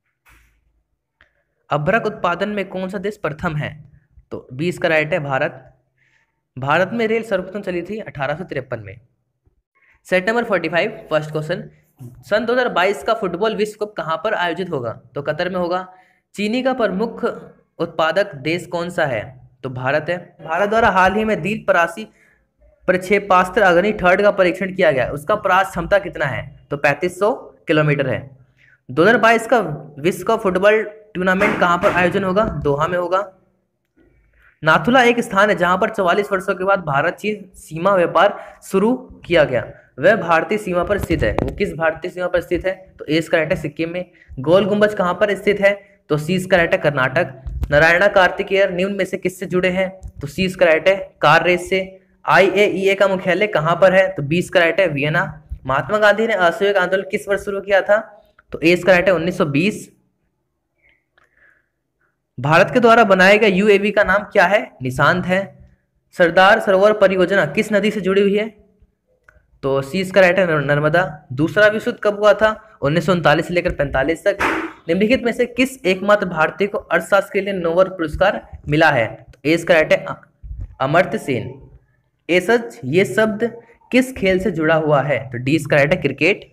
अभ्रक उत्पादन में कौन सा देश प्रथम है? तो 20 का राइट है भारत। भारत में रेल सर्वप्रथम चली थी 1853 में। सेट नंबर 45, फर्स्ट क्वेश्चन, सन 2022 का फुटबॉल विश्व कप कहां पर आयोजित होगा? तो कतर में होगा। चीनी का प्रमुख उत्पादक देश कौन सा है? तो भारत है। भारत द्वारा हाल ही में दीप परासी प्रक्षेपास्त्र अग्नि 3 का परीक्षण किया गया, उसका प्रयास क्षमता कितना है? तो 3500 किलोमीटर है। 2022 का विश्व कप फुटबॉल टूर्नामेंट कहां पर आयोजन होगा? दोहा में होगा। नाथुला एक स्थान है जहां पर 44 वर्षों के बाद भारत चीन सीमा व्यापार शुरू किया गया, वह भारतीय सीमा पर स्थित है। वो किस भारतीय सीमा पर स्थित है? तो ए इसका राइट है सिक्किम में। गोल गुंबज कहां पर स्थित है? तो सी इसका राइट है कर्नाटक। नारायणा कार्तिकेयर निम्न में से किससे जुड़े हैं? तो सी इसका राइट है कार रेस से। IAEA का मुख्यालय कहां पर है? तो 20 का राइट है वियना। महात्मा गांधी ने असहयोग आंदोलन किस वर्ष शुरू किया था? तो ए इसका राइट है 1920। भारत के द्वारा बनाए गए UAV का नाम क्या है? निशांत है। सरदार सरोवर परियोजना किस नदी से जुड़ी हुई है? तो सी इसका राइट है नर्मदा। दूसरा विश्व युद्ध कब हुआ था? 1939 से लेकर 45 तक। निम्नलिखित में से किस एकमात्र भारतीय को अर्थशास्त्र के लिए नोबेल पुरस्कार मिला है? तो ए इसका राइट है अमर्त्य सेन। ये शब्द किस खेल से जुड़ा हुआ है? तो डी इसका राइट है क्रिकेट।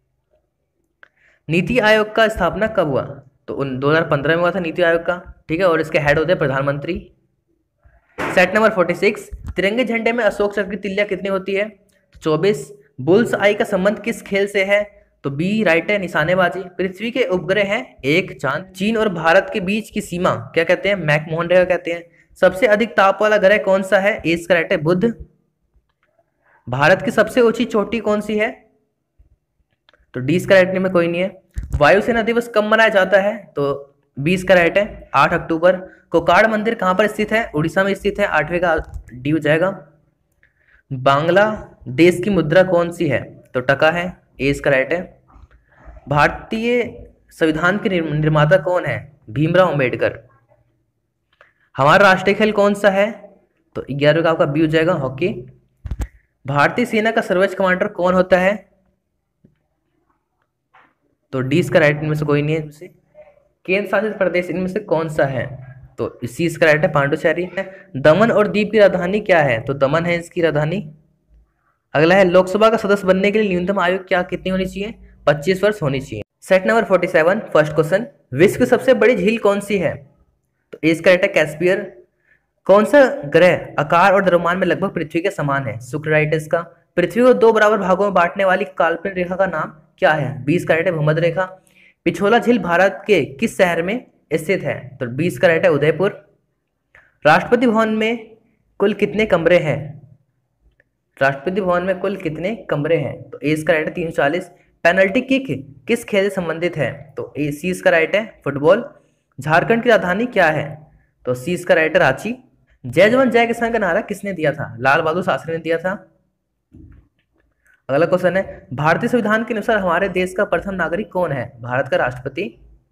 नीति आयोग का स्थापना कब हुआ? तो 2015 में हुआ था नीति आयोग का, ठीक है, और इसके हेड होते हैं प्रधानमंत्री। सेट नंबर 46, तिरंगे झंडे में अशोक चक्र की तिल्लियां कितनी होती है? 24। बुल्स आई का संबंध किस खेल से है? तो बी राइट है निशानेबाजी। पृथ्वी के उपग्रह हैं एक चांद। चीन और भारत के बीच की सीमा क्या कहते हैं? मैकमोहन रेखा कहते हैं। सबसे अधिक ताप वाला ग्रह कौन सा है? ए इसका राइट है बुध। भारत की सबसे ऊंची चोटी कौन सी है? तो डी इसका राइट में कोई नहीं है। वायुसेना दिवस कब मनाया जाता है? तो 20 का राइट है 8 अक्टूबर। कोकाड़ मंदिर कहां पर स्थित है? उड़ीसा में स्थित है। 8वें का डी हो जाएगा। बांग्लादेश की मुद्रा कौन सी है? तो टका है। ए इसका राइट है। भारतीय संविधान के निर्माता कौन है? भीमराव अंबेडकर। हमारा राष्ट्रीय खेल कौन सा है? तो 11वें का आपका बी हो जाएगा हॉकी। भारतीय सेना का सर्वोच्च कमांडर कौन होता है? तो डी इसका राइट इनमें से कोई नहीं है। इनमें केंद्र शासित प्रदेश इनमें से कौन सा है? तो इसी इसका राइट है पांडुचेरी है। दमन और दीव की राजधानी क्या है? तो दमन है इसकी राजधानी। अगला है लोकसभा का सदस्य बनने के लिए न्यूनतम आयु क्या कितनी होनी चाहिए? 25 वर्ष होनी चाहिए। सेट नंबर 47, फर्स्ट क्वेश्चन, विश्व की सबसे बड़ी झील कौन सी है? तो इसका राइट है कैस्पियर। कौन सा ग्रह आकार और द्रव्यमान में लगभग पृथ्वी के समान है? शुक्र राइट है इसका। पृथ्वी को 2 बराबर भागों में बांटने वाली काल्पनिक रेखा का नाम क्या है? 20 का राइट है भूमध्य रेखा। पिछोला झील भारत के किस शहर में स्थित है? तो 20 का राइट है उदयपुर। राष्ट्रपति भवन में कुल कितने कमरे हैं? राष्ट्रपति भवन में कुल कितने कमरे हैं? तो ए इसका राइट है 340। पेनल्टी किक किस खेल से संबंधित है? तो ए सी इसका राइट है फुटबॉल। झारखंड की राजधानी क्या है? तो सी इसका राइट है रांची। जय जवान जय किसान का नारा किसने दिया था? लाल बहादुर शास्त्री ने दिया था। अगला क्वेश्चन है, भारतीय संविधान के अनुसार हमारे देश का प्रथम नागरिक कौन है? भारत का राष्ट्रपति।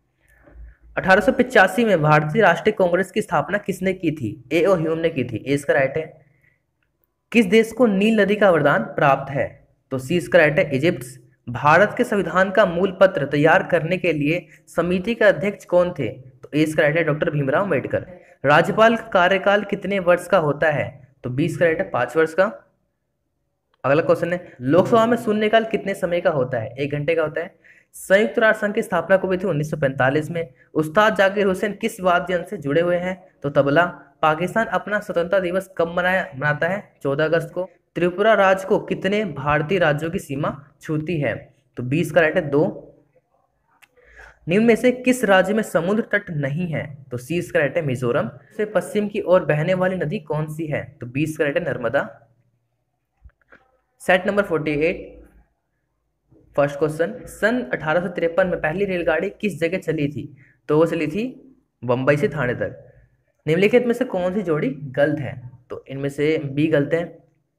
1885 में भारतीय राष्ट्रीय कांग्रेस की स्थापना किसने की थी? ए ओ ह्यूम ने की थी। ए इसका राइट है। किस देश को नील नदी का वरदान प्राप्त है? तो सी इसका राइट है इजिप्ट। भारत के संविधान का मूल पत्र तैयार करने के लिए समिति के अध्यक्ष कौन थे? तो ए इसका राइट है डॉक्टर भीमराव अम्बेडकर। राज्यपाल का कार्यकाल कितने वर्ष का होता है? तो 20 का राइट है 5 वर्ष का। अगला क्वेश्चन है लोकसभा में शून्यकाल कितने समय का होता है? 1 घंटे का होता है। संयुक्त राष्ट्र संघ की स्थापना कब हुई थी? 1945 में। उस्ताद जाकिर हुसैन किस वाद्य यंत्र से जुड़े हुए हैं? तो तबला। पाकिस्तान अपना स्वतंत्रता दिवस कब मनाता है? 14 अगस्त को। त्रिपुरा राज्य को कितने भारतीय राज्यों की सीमा छूती है? तो 20 का राइट है 2। निम्न में से किस राज्य में समुद्र तट नहीं है? तो सी इसका राइट है मिजोरम। से पश्चिम की ओर बहने वाली नदी कौन सी है? तो 20 का राइट है Narmada. Set number 48 first question, सन 1853 में पहली रेलगाड़ी किस जगह चली थी? तो वो चली थी बंबई से थाने तक। निम्नलिखित में से कौन सी जोड़ी गलत है? तो इनमें से बी गलत है।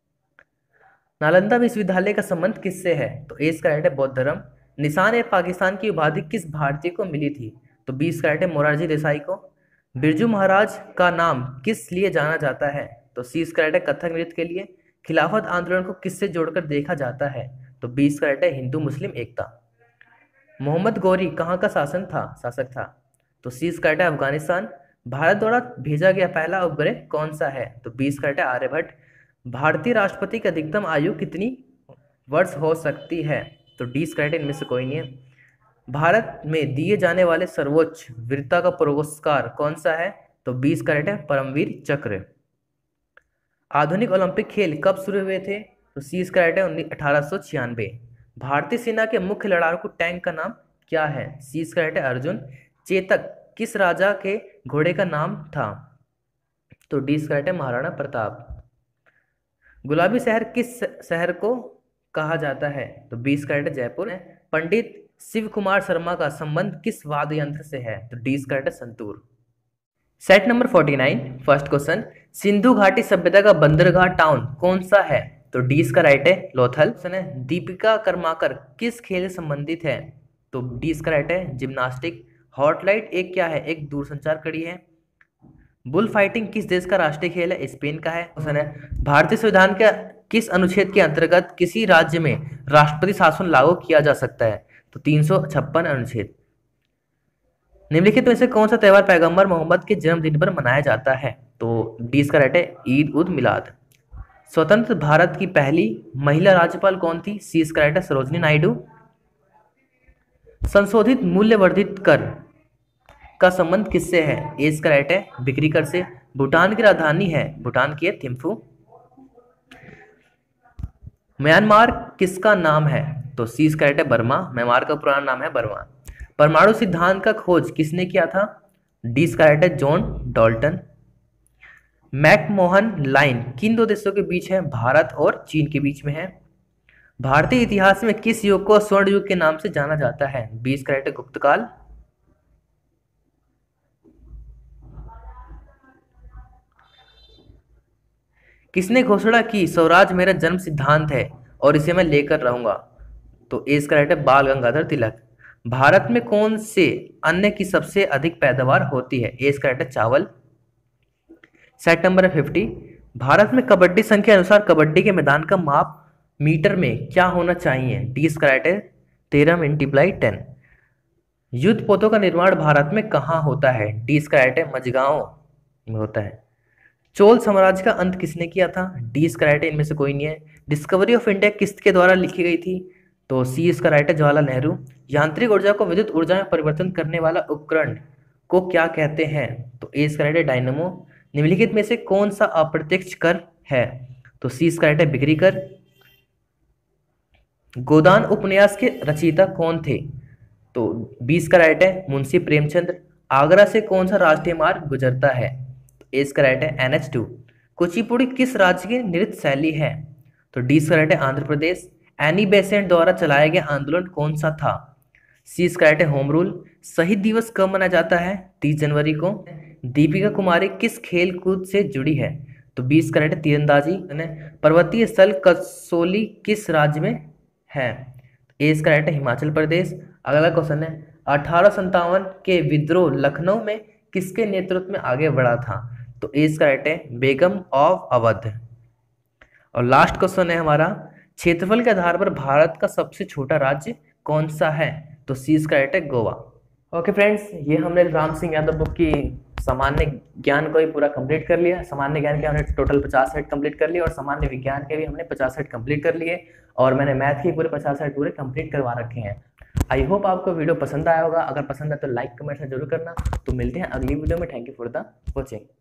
नालंदा विश्वविद्यालय का संबंध किससे है? तो ए इसका राइट है बौद्ध धर्म। निशान ए पाकिस्तान की उपाधि किस भारतीय को मिली थी? तो 20 का राइट है मोरारजी देसाई को। बिरजू महाराज का नाम किस लिए जाना जाता है? तो सी इसका राइट है कथक नृत्य के लिए। खिलाफत आंदोलन को किससे जोड़कर देखा जाता है? तो 20 का राइट है हिंदू मुस्लिम एकता। मोहम्मद गौरी कहाँ का शासक था? तो सी इसका राइट है अफगानिस्तान। भारत द्वारा भेजा गया पहला उपग्रह कौन सा है? तो 20 का राइट है आर्यभट्ट। भारतीय राष्ट्रपति की अधिकतम आयु कितनी वर्ष हो सकती है? तो 20 का राइट है इनमें से कोई नहीं है। भारत में दिए जाने वाले सर्वोच्च वीरता का पुरस्कार कौन सा है? तो 20 का राइट है परमवीर चक्र। आधुनिक ओलंपिक खेल कब शुरू हुए थे? तो सी इसका राइट है 1896। भारतीय सेना के मुख्य लड़ाकू टैंक का नाम क्या है? सी इसका राइट है अर्जुन। चेतक किस राजा के घोड़े का नाम था? तो डी इसका राइट है महाराणा प्रताप। गुलाबी शहर किस शहर को कहा जाता है? तो 20 का राइट है जयपुर। पंडित शिव कुमार शर्मा का संबंध किस वाद्य यंत्र से है? तो डी इसका राइट है santoor. Set number 49 first question, Sindhu घाटी सभ्यता का बंदरगाह टाउन कौन सा है? तो डी इसका राइट है लोथल। दीपिका कर्माकर किस खेल से संबंधित है? तो डी इसका राइट है जिम्नास्टिक। हॉटलाइट एक क्या है? एक दूरसंचार कड़ी है। बुल फाइटिंग किस देश का राष्ट्रीय खेल है? स्पेन का है। क्वेश्चन है भारतीय संविधान के किस अनुच्छेद के अंतर्गत किसी राज्य में राष्ट्रपति शासन लागू किया जा सकता है? तो 356 अनुच्छेद। निम्नलिखित में से कौन सा त्यौहार पैगंबर मोहम्मद के जन्मदिन पर मनाया जाता है? तो डी इसका राइट है ईद उद मिलाद। स्वतंत्र भारत की पहली महिला राज्यपाल कौन थी? सी इसका राइट है सरोजनी नायडू। संशोधित मूल्य वर्धित कर का संबंध किससे है? ए इसका राइट है बिक्री कर से। भूटान की राजधानी है? भूटान की है थिम्फू। म्यांमार किसका नाम है? तो सी इसका राइट है बर्मा। म्यांमार का पुराना नाम है बर्मा। परमाणु सिद्धांत का खोज किसने किया था? डी इसका राइट है जॉन डाल्टन। मैकमोहन लाइन किन दो देशों के बीच है? भारत और चीन के बीच में है। भारतीय इतिहास में किस युग को स्वर्ण युग के नाम से जाना जाता है? 20 का राइट है गुप्त काल। किसने घोषणा की स्वराज मेरा जन्म सिद्धांत है और इसे मैं लेकर रहूंगा? तो ए इसका राइट है बाल गंगाधर तिलक। भारत में कौन से अन्न की सबसे अधिक पैदावार होती है? ए इसका राइट है चावल। सेट नंबर 50 भारत में कबड्डी संघ के अनुसार कबड्डी के मैदान का माप मीटर में क्या होना चाहिए? डी इसका राइट है 13 × 10। युद्ध पोतों का निर्माण भारत में कहाँ होता है? डी इसका राइट है मझगांव में होता है। चोल साम्राज्य का अंत किसने किया था? डी इसका राइट है इनमें से कोई नहीं है। डिस्कवरी ऑफ इंडिया किसके द्वारा लिखी गई थी? तो सी इसका राइट है जवाहरलाल नेहरू। यांत्रिक ऊर्जा को विद्युत ऊर्जा में परिवर्तन करने वाला उपकरण को क्या कहते हैं? तो ए इसका राइट है डायनेमो। निम्नलिखित में से कौन सा अप्रत्यक्ष कर है? तो सी इसका राइट है बिक्री कर। गोदान उपन्यास के रचयिता कौन थे? तो 20 का राइट है मुंशी प्रेमचंद्र। आगरा से कौन सा राष्ट्रीय मार्ग गुजरता है? तो ए इसका राइट है NH2। कुचिपुड़ी किस राज्य की नृत्य शैली है? तो डी इसका राइट है आंध्र प्रदेश। एनी बेसेंट द्वारा चलाया गया आंदोलन कौन सा था? सी इसका राइट है होम रूल। शहीद दिवस कब मनाया जाता है? 30 जनवरी को। दीपिका कुमारी किस खेल कूद से जुड़ी है? तो 20 का राइट है तीरंदाजी। पर्वतीय स्थल कसोली किस राज्य में है? ए इसका राइट है हिमाचल प्रदेश। अगला क्वेश्चन है 1857 के विद्रोह लखनऊ में किसके नेतृत्व में आगे बढ़ा था? तो ए इसका राइट है बेगम ऑफ अवध। और लास्ट क्वेश्चन है हमारा क्षेत्रफल के आधार पर भारत का सबसे छोटा राज्य कौन सा है? तो सी इज करेक्ट है, गोवा। ओके फ्रेंड्स, ये हमने राम सिंह यादव बुक की सामान्य ज्ञान को ही पूरा कंप्लीट कर लिया। सामान्य ज्ञान के हमने टोटल 50 सेट कंप्लीट कर लिए और सामान्य विज्ञान के भी हमने 50 सेट कंप्लीट कर लिए और मैंने मैथ के पूरे 50 सेट पूरे कंप्लीट करवा रखे हैं। आई होप आपको वीडियो पसंद आया होगा। अगर पसंद है तो लाइक कमेंट जरूर करना। तो मिलते हैं अगली वीडियो में। Thank you for the watching.